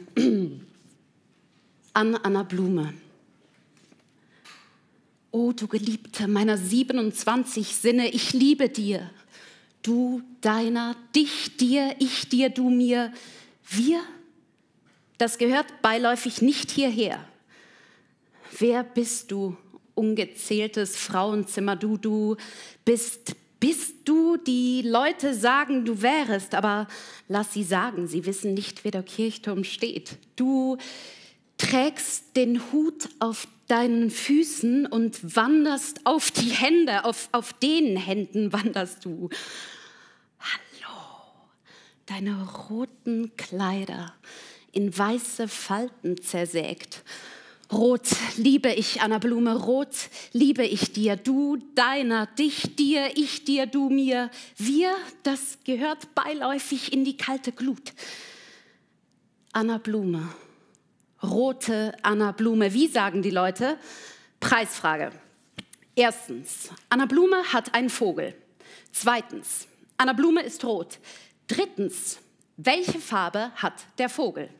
An Anna Blume. O du Geliebte meiner siebenundzwanzig Sinne, ich liebe dir. Du deiner, dich dir, ich dir, du mir. Wir, das gehört beiläufig nicht hierher. Wer bist du, ungezähltes Frauenzimmer, du, du bist Bist du, die Leute sagen, du wärest, aber lass sie sagen, sie wissen nicht, wer der Kirchturm steht. Du, trägst den Hut auf deinen Füßen und wanderst auf die Hände, auf, auf den Händen wanderst du. Hallo, deine roten Kleider in weiße Falten zersägt. Rot liebe ich, Anna Blume, rot liebe ich dir, du deiner, dich dir, ich dir, du mir. Wir, das gehört beiläufig in die kalte Glut. Anna Blume, rote Anna Blume, wie sagen die Leute? Preisfrage. Erstens, Anna Blume hat einen Vogel. Zweitens, Anna Blume ist rot. Drittens, welche Farbe hat der Vogel?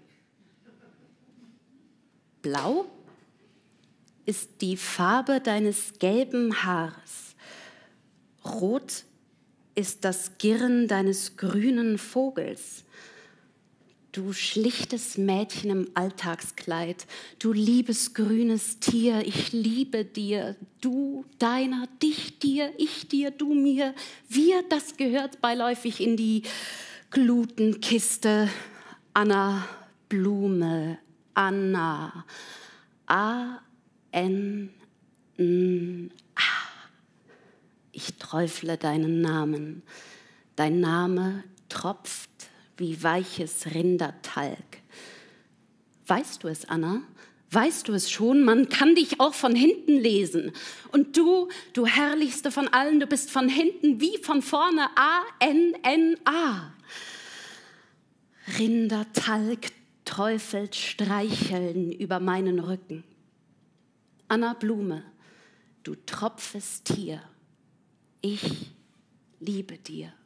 Blau ist die Farbe deines gelben Haares. Rot ist das Girren deines grünen Vogels. Du schlichtes Mädchen im Alltagskleid, du liebes grünes Tier, ich liebe dir, du deiner, dich dir, ich dir, du mir. Wir, das gehört beiläufig in die Glutenkiste. Anna Blume, Anna, A N N A. Ich träufle deinen Namen. Dein Name tropft wie weiches Rindertalg. Weißt du es, Anna? Weißt du es schon? Man kann dich auch von hinten lesen. Und du, du herrlichste von allen, du bist von hinten wie von vorne. A N N A. Rindertalg träufelt Streicheln über meinen Rücken. Anna Blume, du tropfes Tier, ich liebe dir.